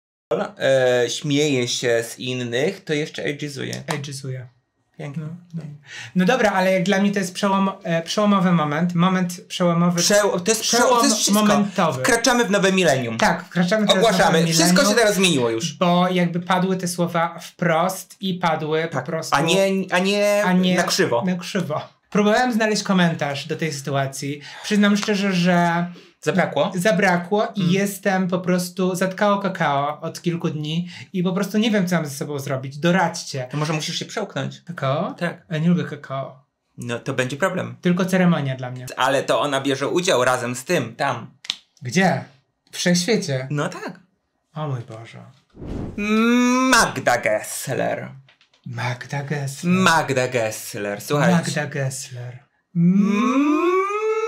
e, śmieje się z innych, to jeszcze ageizuje. Ageizuje. Pięknie. No, no. no dobra, ale jak dla mnie to jest przełom, e, przełomowy moment. Moment przełomowy. Prze to jest przełom przełom, to jest wszystko. momentowy. Wkraczamy w nowe milenium. Tak, wkraczamy teraz w Ogłaszamy. nowe Wszystko milenium, się teraz zmieniło już. Bo jakby padły te słowa wprost i padły Tak. po prostu... A nie, a nie, a nie na krzywo. Na krzywo. Próbowałem znaleźć komentarz do tej sytuacji. Przyznam szczerze, że Zabrakło? zabrakło i Mm. jestem po prostu zatkało kakao od kilku dni i po prostu nie wiem, co mam ze sobą zrobić. Doradźcie. To może musisz się przełknąć. Kakao? Tak. Ja nie lubię kakao. No to będzie problem. Tylko ceremonia dla mnie. Ale to ona bierze udział razem z tym, tam. Gdzie? W wszechświecie. No tak. O mój Boże. Magda Gessler. Magda Gessler. Magda Gessler, słuchajcie. Magda Gessler. Mm,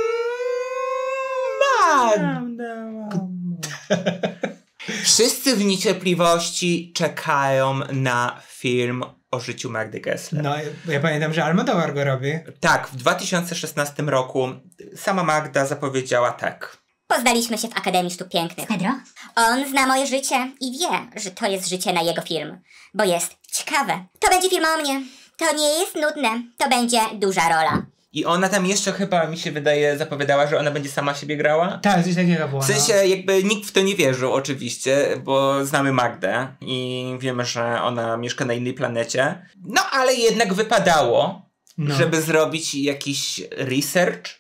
Wszyscy w niecierpliwości czekają na film o życiu Magdy Gessler. No, ja pamiętam, że Almodovar go robi. Tak, w dwa tysiące szesnastym roku sama Magda zapowiedziała tak. Poznaliśmy się w Akademii Sztuk Pięknych. Pedro? On zna moje życie i wie, że to jest życie na jego film, bo jest ciekawe. To będzie film o mnie. To nie jest nudne. To będzie duża rola. I ona tam jeszcze chyba, mi się wydaje, zapowiadała, że ona będzie sama siebie grała. Tak, coś takiego było. W sensie jakby nikt w to nie wierzył oczywiście, bo znamy Magdę i wiemy, że ona mieszka na innej planecie. No ale jednak wypadało, No. żeby zrobić jakiś research.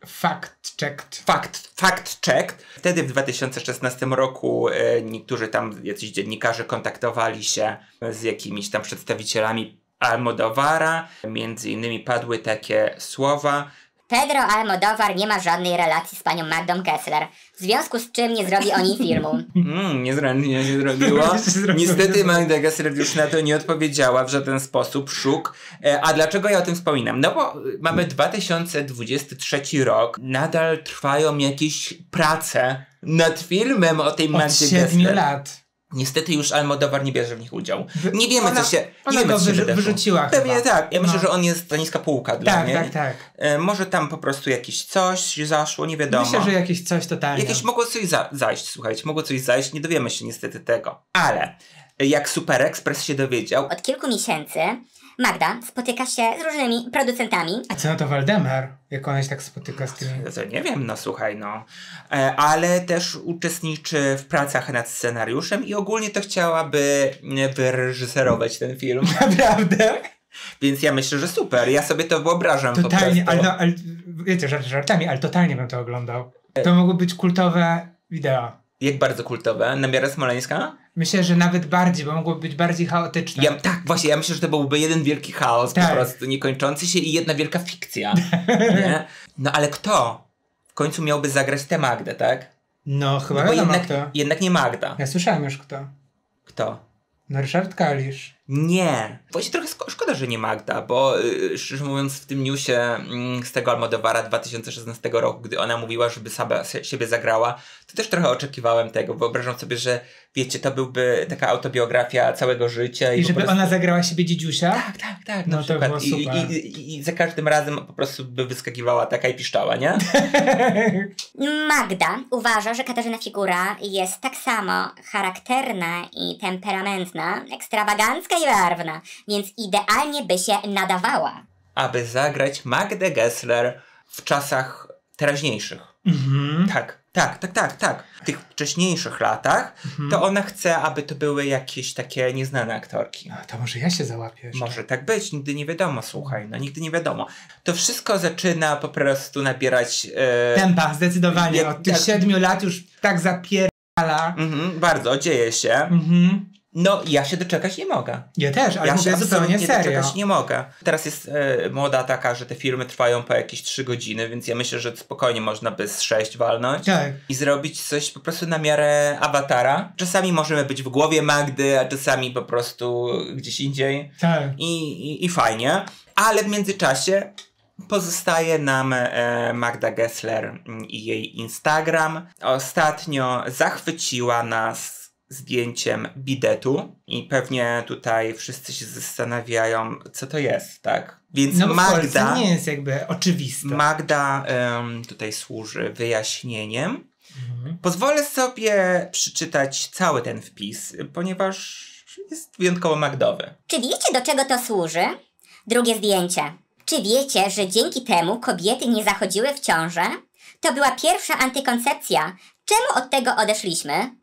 Fact checked. Fact, fact check. Wtedy w dwa tysiące szesnastym roku e, niektórzy tam, jacyś dziennikarze kontaktowali się z jakimiś tam przedstawicielami Almodovara. Między innymi padły takie słowa. Pedro Almodovar nie ma żadnej relacji z panią Magdą Gessler, w związku z czym nie zrobi o niej filmu. Mm, niezręcznie się zrobiło. się zrobiło. Niestety Magda Gessler już na to nie odpowiedziała w żaden sposób. Szuk. E, a dlaczego ja o tym wspominam? No bo mamy dwa tysiące dwudziesty trzeci rok. Nadal trwają jakieś prace nad filmem o tej Od Magdzie siedmiu Gessler. lat. Niestety już Almodovar nie bierze w nich udziału. Wy- Nie wiemy, ona- co się, ona nie wiemy, go co się wyrzu- wydarzyło. wyrzuciła Pewnie chyba. tak. Ja myślę, No. że on jest za niska półka dla Tak, niej. tak, tak. E, może tam po prostu jakieś coś zaszło, nie wiadomo. Myślę, że jakieś coś totalnie. Jakieś mogło coś za zajść, słuchajcie, mogło coś zajść, nie dowiemy się niestety tego. Ale jak Super Express się dowiedział, Od kilku miesięcy Magda spotyka się z różnymi producentami. A co na to Waldemar? Jak ona się tak spotyka z tymi... to nie wiem, no słuchaj, no. E, ale też uczestniczy w pracach nad scenariuszem i ogólnie to chciałaby e, wyreżyserować ten film. Naprawdę? Więc ja myślę, że super, ja sobie to wyobrażam Totalnie, po ale, prostu. no, ale wiecie, żart żartami, ale totalnie bym to oglądał. To mogły być kultowe wideo. Jak bardzo kultowe, na miarę Smoleńska? Myślę, że nawet bardziej, bo mogłoby być bardziej chaotyczne. Ja, tak, właśnie, ja myślę, że to byłby jeden wielki chaos, tak. po prostu niekończący się i jedna wielka fikcja. Nie? No ale kto w końcu miałby zagrać tę Magdę, tak? No chyba No bo wiadomo jednak, kto. jednak nie Magda. Ja słyszałem już kto. Kto? No Ryszard Kalisz. Nie. Właśnie trochę sko- szkoda, że nie Magda, bo yy, szczerze mówiąc w tym newsie yy, z tego Almodovara dwa tysiące szesnastego roku, gdy ona mówiła, żeby sama siebie zagrała, to też trochę oczekiwałem tego. Wyobrażam sobie, że wiecie, to byłby taka autobiografia całego życia. I, I żeby prostu... ona zagrała siebie dziedziusia? Tak, tak, tak. No na to przykład. było super. I, i, i, I za każdym razem po prostu by wyskakiwała taka i piszczała, nie? Magda uważa, że Katarzyna Figura jest tak samo charakterna i temperamentna, ekstrawagancka i barwna, więc idealnie by się nadawała. Aby zagrać Magdę Gessler w czasach teraźniejszych. Mhm. Tak, tak, tak, tak, tak. W tych wcześniejszych latach Mhm. to ona chce, aby to były jakieś takie nieznane aktorki. No, to może ja się załapię jeszcze. Może tak być, nigdy nie wiadomo, słuchaj, no nigdy nie wiadomo. To wszystko zaczyna po prostu nabierać... E... Tempa, zdecydowanie. Jak- Od tych jak- siedmiu lat już tak zapierdala. Mhm, bardzo, dzieje się. Mhm. No, ja się doczekać nie mogę. Ja też, ale Ja mówię się zupełnie absolutnie serio. doczekać nie mogę. Teraz jest e, moda taka, że te filmy trwają po jakieś trzy godziny, więc ja myślę, że spokojnie można by z sześć walnąć. Tak. I zrobić coś po prostu na miarę awatara. Czasami możemy być w głowie Magdy, a czasami po prostu gdzieś indziej. Tak. I, i, i fajnie. Ale w międzyczasie pozostaje nam e, Magda Gessler mm, i jej Instagram. Ostatnio zachwyciła nas zdjęciem bidetu i pewnie tutaj wszyscy się zastanawiają, co to jest, tak? Więc No bo w Magda... Polsce nie jest jakby oczywiste. Magda em, tutaj służy wyjaśnieniem. Mhm. Pozwolę sobie przeczytać cały ten wpis, ponieważ jest wyjątkowo Magdowy. Czy wiecie, do czego to służy? Drugie zdjęcie. Czy wiecie, że dzięki temu kobiety nie zachodziły w ciążę? To była pierwsza antykoncepcja. Czemu od tego odeszliśmy?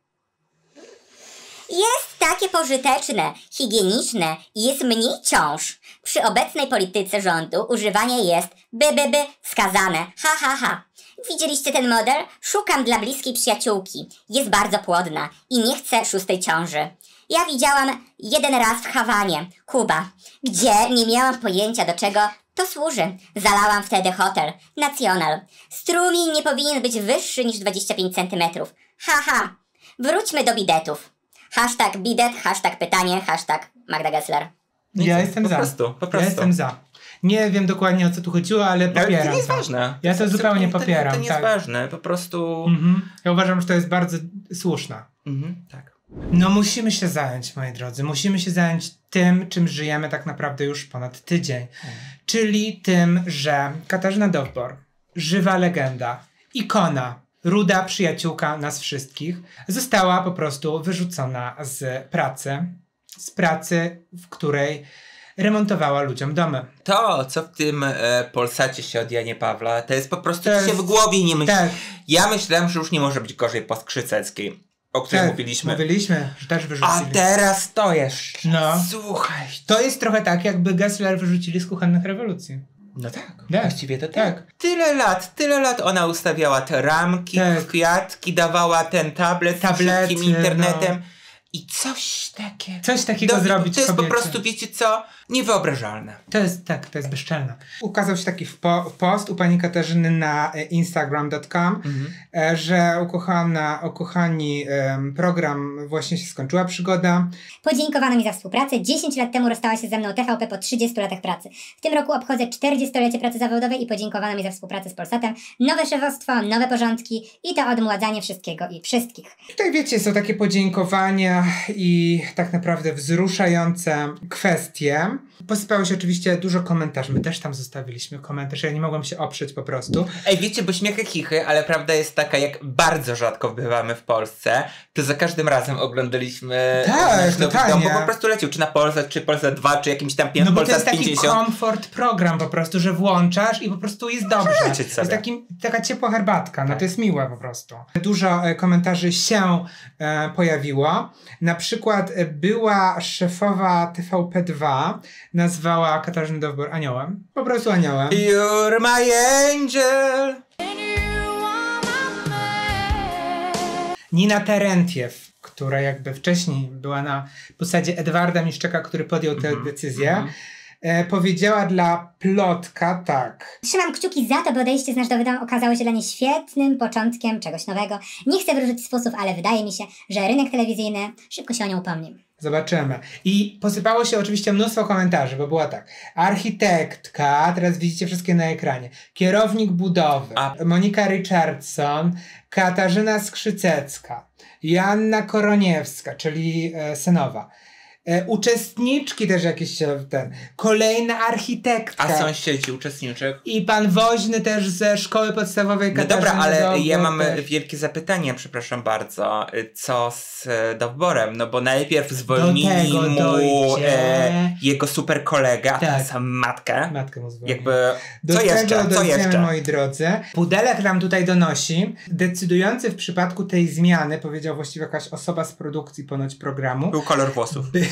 Jest takie pożyteczne, higieniczne i jest mniej ciąż. Przy obecnej polityce rządu używanie jest by, by, by wskazane. Ha, ha, ha. Widzieliście ten model? Szukam dla bliskiej przyjaciółki. Jest bardzo płodna i nie chce szóstej ciąży. Ja widziałam jeden raz w Hawanie, Kuba, gdzie nie miałam pojęcia, do czego to służy. Zalałam wtedy hotel Nacional. Strumień nie powinien być wyższy niż dwadzieścia pięć centymetrów. Ha, ha. Wróćmy do bidetów. Hashtag bidet, hashtag pytanie, hashtag Magda Gessler. No i Ja co? jestem po za. Prostu, po prostu. Ja jestem za. Nie wiem dokładnie, o co tu chodziło, ale Ale popieram. to nie jest to. ważne. Ja to zupełnie to, popieram. To, to nie tak. jest ważne, po prostu... Mhm. Ja uważam, że to jest bardzo słuszne. Mhm, tak. No musimy się zająć, moi drodzy, musimy się zająć tym, czym żyjemy tak naprawdę już ponad tydzień. Hmm. Czyli tym, że Katarzyna Dowbor, żywa legenda, ikona, ruda przyjaciółka nas wszystkich, została po prostu wyrzucona z pracy. Z pracy, w której remontowała ludziom domy. To, co w tym e, Polsacie się od Janie Pawla, to jest po prostu, To to jest- się w głowie nie myśli. Tak. Ja myślałem, że już nie może być gorzej po Skrzyceckiej, o której Tak, mówiliśmy. Mówiliśmy, że też A wyrzucili. teraz to jeszcze. No. Słuchaj. To jest trochę tak, jakby Gessler wyrzucili z kuchennych rewolucji. No tak, Tak. właściwie to tak. Tak. Tyle lat, tyle lat ona ustawiała te ramki, Tak. kwiatki, dawała ten tablet z Tablety, szybkim internetem. no. I coś takiego. Coś takiego No, zrobić To jest po kobiecie. prostu, wiecie co, niewyobrażalne. To jest, tak, to jest bezczelne. Ukazał się taki wpo- post u pani Katarzyny na e, instagram kropka com, Mhm. e, że ukochana, ukochani em, program właśnie się skończyła przygoda. Podziękowano mi za współpracę. dziesięć lat temu rozstała się ze mną T V P po trzydziestu latach pracy. W tym roku obchodzę czterdziestolecie pracy zawodowej i podziękowano mi za współpracę z Polsatem. Nowe szefostwo, nowe porządki i to odmładzanie wszystkiego i wszystkich. Tutaj wiecie, są takie podziękowania i tak naprawdę wzruszające kwestie. Posypało się oczywiście dużo komentarzy. My też tam zostawiliśmy komentarz. Ja nie mogłam się oprzeć po prostu. Ej, wiecie, bo śmiechy chichy, ale prawda jest taka, jak bardzo rzadko bywamy w Polsce, to za każdym razem oglądaliśmy Tak, nasz nowy totalnie. dom, bo po prostu lecił, czy na Polsat, czy Polsat dwa, czy jakimś tam pięć, No bo to Polsat jest taki pięćdziesiąt. komfort program po prostu, że włączasz i po prostu jest dobrze. lecieć To jest sobie. taki, taka ciepła herbatka, no Tak. to jest miłe po prostu. Dużo e, komentarzy się e, pojawiło. Na przykład e, była szefowa T V P dwa, nazwała Katarzynę Dowbor aniołem. Po prostu aniołem. You're my angel. Nina Terentiew, która jakby wcześniej była na posadzie Edwarda Miszczaka, który podjął tę mm-hmm. decyzję, mm-hmm. e, powiedziała dla Plotka tak. Trzymam kciuki za to, by odejście z Nasz Nowy Dom okazało się dla niej świetnym początkiem czegoś nowego. Nie chcę wróżyć z fusów, ale wydaje mi się, że rynek telewizyjny szybko się o nią upomni. Zobaczymy. I posypało się oczywiście mnóstwo komentarzy, bo była tak. Architektka, teraz widzicie wszystkie na ekranie. Kierownik budowy, A. Monika Richardson, Katarzyna Skrzycecka, Joanna Koroniewska, czyli e, synowa. E, uczestniczki też jakieś ten. Kolejna architektka. A sąsiedzi uczestniczek? I pan Woźny też ze szkoły podstawowej Katarzyny. No dobra, ale Dowbor ja mam też. wielkie zapytanie, przepraszam bardzo. Co z e, Dowborem? No bo najpierw zwolnili mu e, jego super kolega, tak. a sam matkę. Matkę mu zwolnili. Jakby, Do co tego jeszcze? Co jeszcze? moi drodzy. Pudelek nam tutaj donosi. Decydujący w przypadku tej zmiany, powiedział właściwie jakaś osoba z produkcji ponoć programu. Był kolor włosów. By...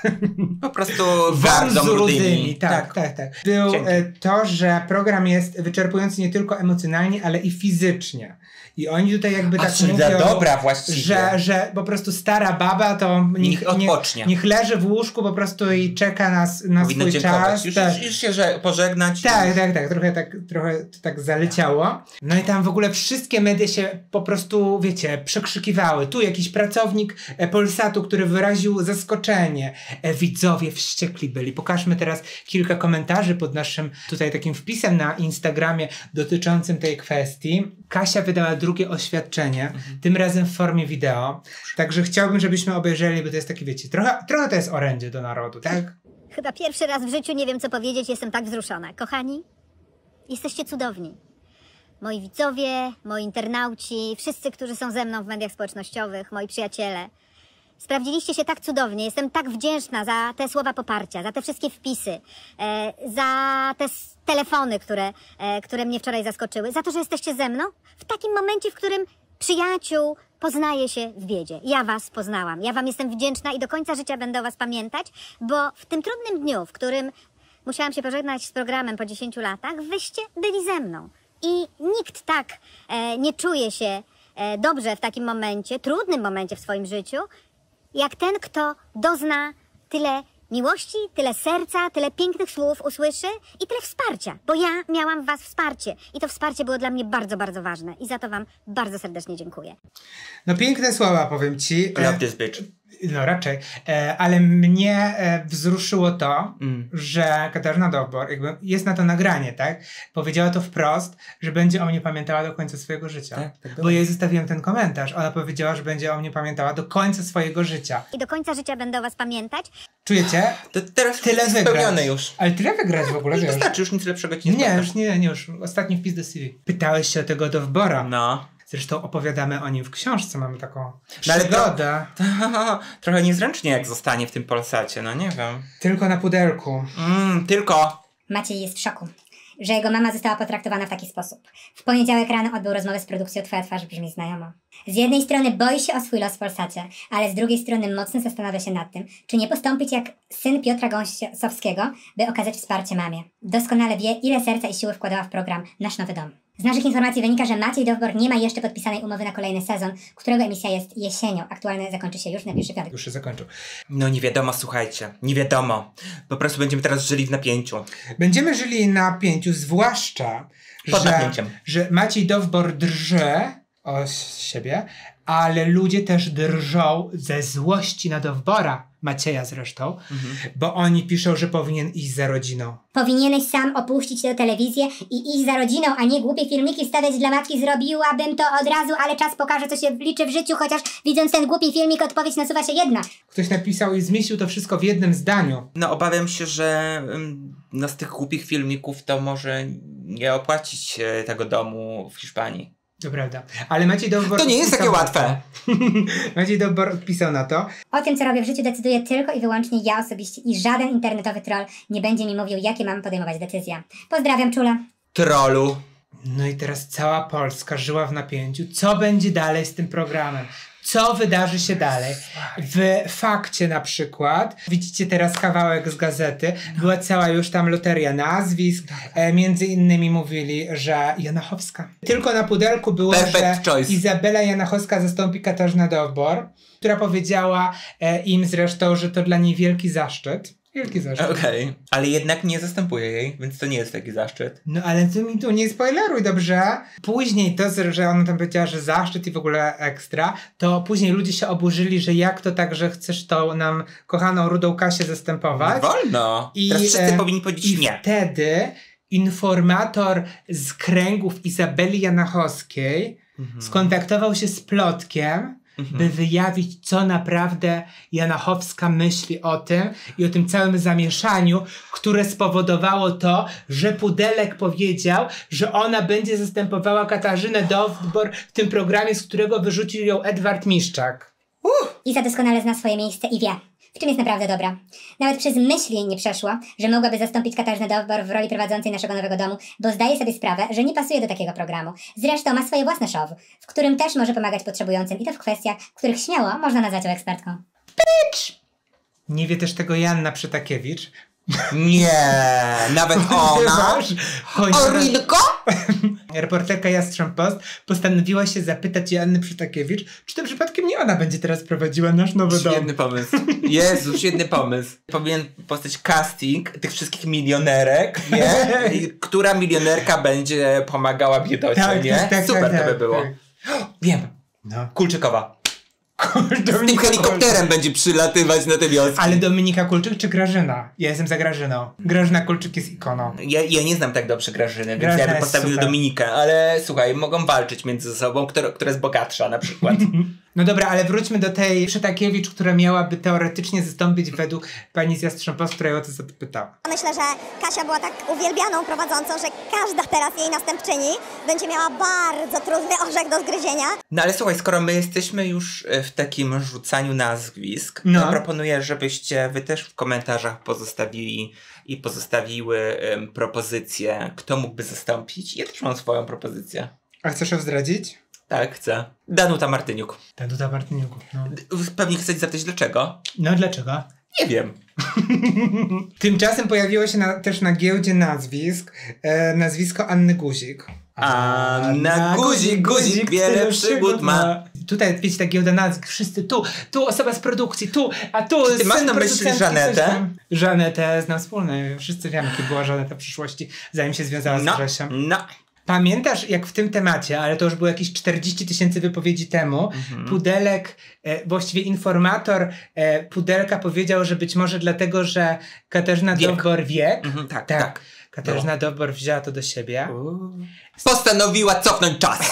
Po prostu bardzo rudymi. Tak, tak, tak, tak. Był e, to, że program jest wyczerpujący nie tylko emocjonalnie, ale i fizycznie. I oni tutaj jakby A, tak czyli mówią, dobra właściwie. że, że po prostu stara baba to niech, niech odpocznie. Niech leży w łóżku po prostu i czeka na, na Powinno swój czas. Już, tak. już, już się że pożegnać. Tak, już. tak, tak. Trochę tak, trochę to tak zaleciało. No i tam w ogóle wszystkie media się po prostu, wiecie, przekrzykiwały. Tu jakiś pracownik e, Polsatu, który wyraził zaskoczenie. E, widzowie wściekli byli. Pokażmy teraz kilka komentarzy pod naszym tutaj takim wpisem na Instagramie dotyczącym tej kwestii. Kasia wydała drugie oświadczenie, mhm. tym razem w formie wideo. Także chciałbym, żebyśmy obejrzeli, bo to jest taki, wiecie, trochę, trochę to jest orędzie do narodu, tak? Chyba pierwszy raz w życiu nie wiem, co powiedzieć, jestem tak wzruszona. Kochani, jesteście cudowni. Moi widzowie, moi internauci, wszyscy, którzy są ze mną w mediach społecznościowych, moi przyjaciele. Sprawdziliście się tak cudownie. Jestem tak wdzięczna za te słowa poparcia, za te wszystkie wpisy, e, za te telefony, które, e, które mnie wczoraj zaskoczyły, za to, że jesteście ze mną w takim momencie, w którym przyjaciół poznaje się w biedzie. Ja was poznałam. Ja wam jestem wdzięczna i do końca życia będę o was pamiętać, bo w tym trudnym dniu, w którym musiałam się pożegnać z programem po dziesięciu latach, wyście byli ze mną. I nikt tak e, nie czuje się e, dobrze w takim momencie, trudnym momencie w swoim życiu, jak ten, kto dozna tyle miłości, tyle serca, tyle pięknych słów usłyszy i tyle wsparcia, bo ja miałam w was wsparcie i to wsparcie było dla mnie bardzo, bardzo ważne i za to wam bardzo serdecznie dziękuję. No piękne słowa, powiem ci. Love this bitch. No raczej, e, ale mnie e, wzruszyło to, mm. że Katarzyna Dowbor, jakby jest na to nagranie, tak? Powiedziała to wprost, że będzie o mnie pamiętała do końca swojego życia. Tak, tak bo jej zostawiłem ten komentarz. Ona powiedziała, że będzie o mnie pamiętała do końca swojego życia. I do końca życia będę o was pamiętać. Czujecie? To teraz tyle wygrać. Już. Ale tyle wygrać w ogóle, już wiesz? Wystarczy, już nic lepszego ci nie Nie, już nie, nie, już ostatni wpis do C V. Pytałeś się o tego Dowbora. No. Zresztą opowiadamy o nim w książce, mamy taką przygodę. No, to, trochę niezręcznie jak zostanie w tym Polsacie, no nie wiem. Tylko na pudelku. Mm, tylko. Maciej jest w szoku, że jego mama została potraktowana w taki sposób. W poniedziałek rano odbył rozmowę z produkcją Twoja twarz brzmi znajomo. Z jednej strony boi się o swój los w Polsacie, ale z drugiej strony mocno zastanawia się nad tym, czy nie postąpić jak syn Piotra Gąsiowskiego, by okazać wsparcie mamie. Doskonale wie, ile serca i siły wkładała w program Nasz Nowy Dom. Z naszych informacji wynika, że Maciej Dowbor nie ma jeszcze podpisanej umowy na kolejny sezon, którego emisja jest jesienią. Aktualnie zakończy się już na pierwszy piątek. Już się zakończył. No nie wiadomo, słuchajcie. Nie wiadomo. Po prostu będziemy teraz żyli w napięciu. Będziemy żyli na napięciu, zwłaszcza, Pod że, napięciem. że Maciej Dowbor drży o siebie, ale ludzie też drżą ze złości na Dowbora, Macieja zresztą, mhm. bo oni piszą, że powinien iść za rodziną. Powinieneś sam opuścić tę telewizję i iść za rodziną, a nie głupie filmiki wstawiać dla matki. Zrobiłabym to od razu, ale czas pokaże, co się liczy w życiu, chociaż widząc ten głupi filmik, odpowiedź nasuwa się jedna. Ktoś napisał i zmieścił to wszystko w jednym zdaniu. No obawiam się, że no, z tych głupich filmików to może nie opłacić tego domu w Hiszpanii. To prawda. Ale Maciej Dowbor... To nie jest takie łatwe. Maciej Dowbor odpisał na to. O tym, co robię w życiu, decyduję tylko i wyłącznie ja osobiście i żaden internetowy troll nie będzie mi mówił, jakie mam podejmować decyzje. Pozdrawiam czule. Trollu. No i teraz cała Polska żyła w napięciu. Co będzie dalej z tym programem? co wydarzy się dalej. W Fakcie na przykład, widzicie teraz kawałek z gazety, była cała już tam loteria nazwisk, e, między innymi mówili, że Janachowska. Tylko na pudelku było, Perfect że choice. Izabela Janachowska zastąpi Katarzynę Dowbor, która powiedziała e, im zresztą, że to dla niej wielki zaszczyt. Wielki zaszczyt. Okej, okay. Ale jednak nie zastępuje jej, więc to nie jest taki zaszczyt. No ale ty mi tu nie spoileruj, dobrze? Później to, że ona tam powiedziała, że zaszczyt i w ogóle ekstra, to później ludzie się oburzyli, że jak to tak, że chcesz tą nam kochaną rudą Kasię zastępować. Nie wolno. I, Teraz wszyscy e, powinni powiedzieć i nie. wtedy informator z kręgów Izabeli Janachowskiej mhm. skontaktował się z Plotkiem, Mhm. by wyjawić, co naprawdę Janachowska myśli o tym i o tym całym zamieszaniu, które spowodowało to, że Pudelek powiedział, że ona będzie zastępowała Katarzynę Dowbor w tym programie, z którego wyrzucił ją Edward Miszczak. Uh. Iza doskonale zna swoje miejsce i wie, w czym jest naprawdę dobra. Nawet przez myśl jej nie przeszło, że mogłaby zastąpić Katarzynę Dowbor w roli prowadzącej naszego nowego domu, bo zdaje sobie sprawę, że nie pasuje do takiego programu. Zresztą ma swoje własne show, w którym też może pomagać potrzebującym i to w kwestiach, których śmiało można nazwać ją ekspertką. Bitch! Nie wie też tego Janna Przytakiewicz. Nie, nawet ona. Orinko? Reporterka Jastrząb Post postanowiła się zapytać Joanny Przytakiewicz, czy to przypadkiem nie ona będzie teraz prowadziła nasz nowy dom. Świetny pomysł. Jezu, świetny pomysł. Powinien powstać casting tych wszystkich milionerek, nie? I która milionerka będzie pomagała biedocie, tak, nie? Tak, tak, Super tak, to by tak, było. Tak. Wiem. No. Kulczykowa. Z tym helikopterem będzie przylatywać na te wioski. Ale Dominika Kulczyk czy Grażyna? Ja jestem za Grażyną. Grażyna Kulczyk jest ikoną. Ja, ja nie znam tak dobrze Grażyny, Grażyna więc ja bym postawił super. Dominikę, ale słuchaj, mogą walczyć między sobą, która, która jest bogatsza na przykład. No dobra, ale wróćmy do tej Przytakiewicz, która miałaby teoretycznie zastąpić według pani z Jastrzębowskiej, która ją o to zapytała. Myślę, że Kasia była tak uwielbianą prowadzącą, że każda teraz jej następczyni będzie miała bardzo trudny orzech do zgryzienia. No ale słuchaj, skoro my jesteśmy już w takim rzucaniu nazwisk, no. to proponuję, żebyście wy też w komentarzach pozostawili i pozostawiły um, propozycje, kto mógłby zastąpić. Ja też mam swoją propozycję. A chcesz ją zdradzić? Tak, chcę. Danuta Martyniuk. Danuta Martyniuk, no. Pewnie chcecie zapytać dlaczego? No dlaczego? Nie wiem. Tymczasem pojawiło się na, też na giełdzie nazwisk e, nazwisko Anny Guzik. Anna Guzik, Guzik, wiele przygód ma. Tutaj, wiecie, ta giełda nazwisk, wszyscy tu, tu osoba z produkcji, tu, a tu Czy ty masz na myśli Żanetę? Żanetę znam wspólnie, wszyscy wiemy, jaka była Żaneta w przyszłości, zanim się związała no, z Grzesiem. No. Pamiętasz, jak w tym temacie, ale to już było jakieś czterdzieści tysięcy wypowiedzi temu, mhm. Pudelek, e, właściwie informator e, Pudelka powiedział, że być może dlatego, że Katarzyna Dowbor wiek, mhm, tak, tak, tak. Katarzyna no. Dowbor wzięła to do siebie. Uuu. Postanowiła cofnąć czas.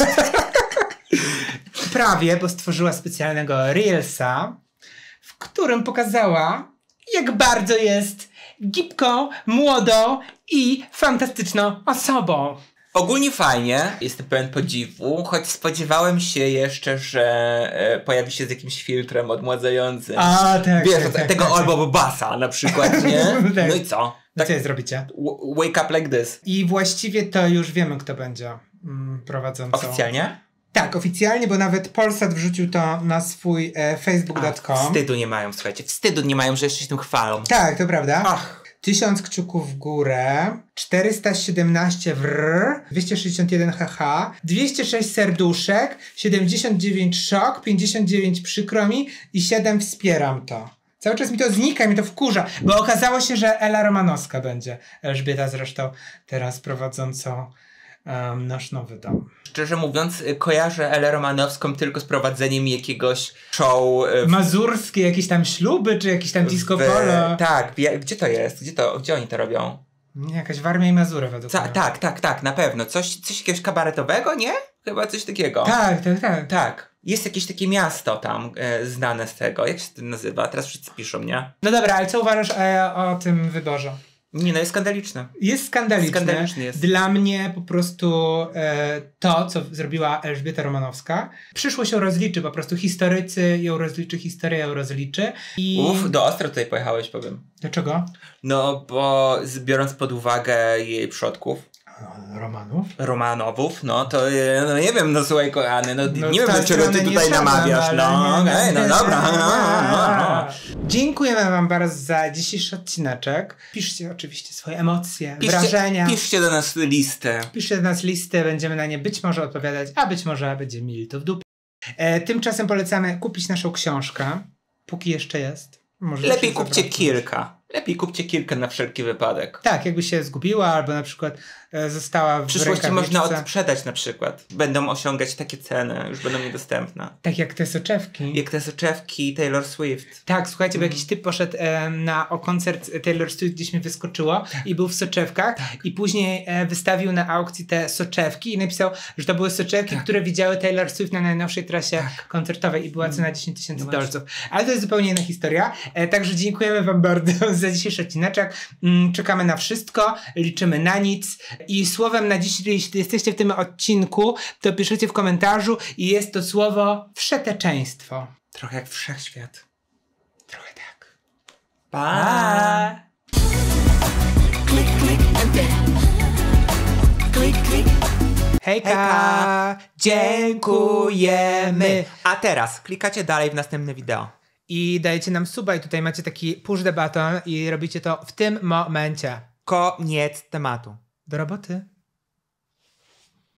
Prawie, bo stworzyła specjalnego Reelsa, w którym pokazała, jak bardzo jest gibką, młodą i fantastyczną osobą. Ogólnie fajnie, jestem pełen podziwu, choć spodziewałem się jeszcze, że e, pojawi się z jakimś filtrem odmładzającym. A, tak, Wiesz, tak, tak, tego tak, albo tak. Basa na przykład, nie? tak. No i co? No co je zrobicie? Wake up like this. I właściwie to już wiemy, kto będzie mm, prowadzącą. Oficjalnie? Tak, oficjalnie, bo nawet Polsat wrzucił to na swój e, facebook kropka com. Wstydu nie mają, słuchajcie, wstydu nie mają, że jeszcze się tym chwalą. Tak, to prawda. Ach. Tysiąc kciuków w górę, czterysta siedemnaście wrr, dwieście sześćdziesiąt jeden haha, dwieście sześć serduszek, siedemdziesiąt dziewięć szok, pięćdziesiąt dziewięć przykro mi i siedem wspieram to. Cały czas mi to znika, mi to wkurza, bo okazało się, że Ela Romanowska będzie. Elżbieta zresztą teraz prowadzącą um, nasz nowy dom. Szczerze mówiąc, kojarzę Elę Romanowską tylko z prowadzeniem jakiegoś show... W... Mazurskie, jakieś tam śluby, czy jakieś tam disco polo. Tak, gdzie to jest? Gdzie, to, gdzie oni to robią? Nie, jakaś Warmia i Mazury według Ca- mnie. Tak, tak, tak, na pewno. Coś, coś jakiegoś kabaretowego, nie? Chyba coś takiego. Tak, tak, tak. Tak. Jest jakieś takie miasto tam e, znane z tego. Jak się to nazywa? Teraz wszyscy piszą, nie? No dobra, ale co uważasz e, o tym wyborze? Nie, no jest skandaliczne. Jest skandaliczne. Skandaliczny jest. Dla mnie po prostu e, to, co zrobiła Elżbieta Romanowska, przyszło się rozliczy, po prostu historycy ją rozliczy, historia ją rozliczy. I... Uf, do ostro tutaj pojechałeś, powiem. Dlaczego? No, bo biorąc pod uwagę jej przodków. Romanów? Romanowów, no to e, no nie wiem, no słuchaj kochany, no, No, nie wiem, do czego ty tutaj trzeba, namawiasz, no, nie, okej, nie, no nie, dobra, nie, no, no, no. Dziękujemy wam bardzo za dzisiejszy odcineczek. Piszcie oczywiście swoje emocje, Piszcie, wrażenia. piszcie do nas listę. Piszcie do nas listę, będziemy na nie być może odpowiadać, a być może będziemy mieli to w dupie. E, tymczasem polecamy kupić naszą książkę, póki jeszcze jest. Może Lepiej się kupcie zobaczyć. kilka. Lepiej kupcie kilka na wszelki wypadek. Tak, jakby się zgubiła, albo na przykład e, została w W przyszłości można rękawiczce. odsprzedać na przykład. Będą osiągać takie ceny, już będą niedostępne. Tak jak te soczewki. Jak te soczewki Taylor Swift. Tak, słuchajcie, bo Mm. jakiś typ poszedł e, na o koncert Taylor Swift, gdzieś mi wyskoczyło i był w soczewkach i później e, wystawił na aukcji te soczewki i napisał, że to były soczewki, Tak. które widziały Taylor Swift na najnowszej trasie koncertowej i była cena dziesięć tysięcy No dolców. Ale to jest zupełnie inna historia. E, także dziękujemy wam bardzo za dzisiejszy odcineczek. Mm, czekamy na wszystko, liczymy na nic i słowem na dziś, jeśli jesteście w tym odcinku, to piszecie w komentarzu i jest to słowo wszeteczeństwo. Trochę jak wszechświat. Trochę tak. Pa! Klik, klik, enter. Klik, klik. Hejka, Hejka, dziękujemy. A teraz klikacie dalej w następne wideo. I dajecie nam suba i tutaj macie taki push the button i robicie to w tym momencie. Koniec tematu. Do roboty.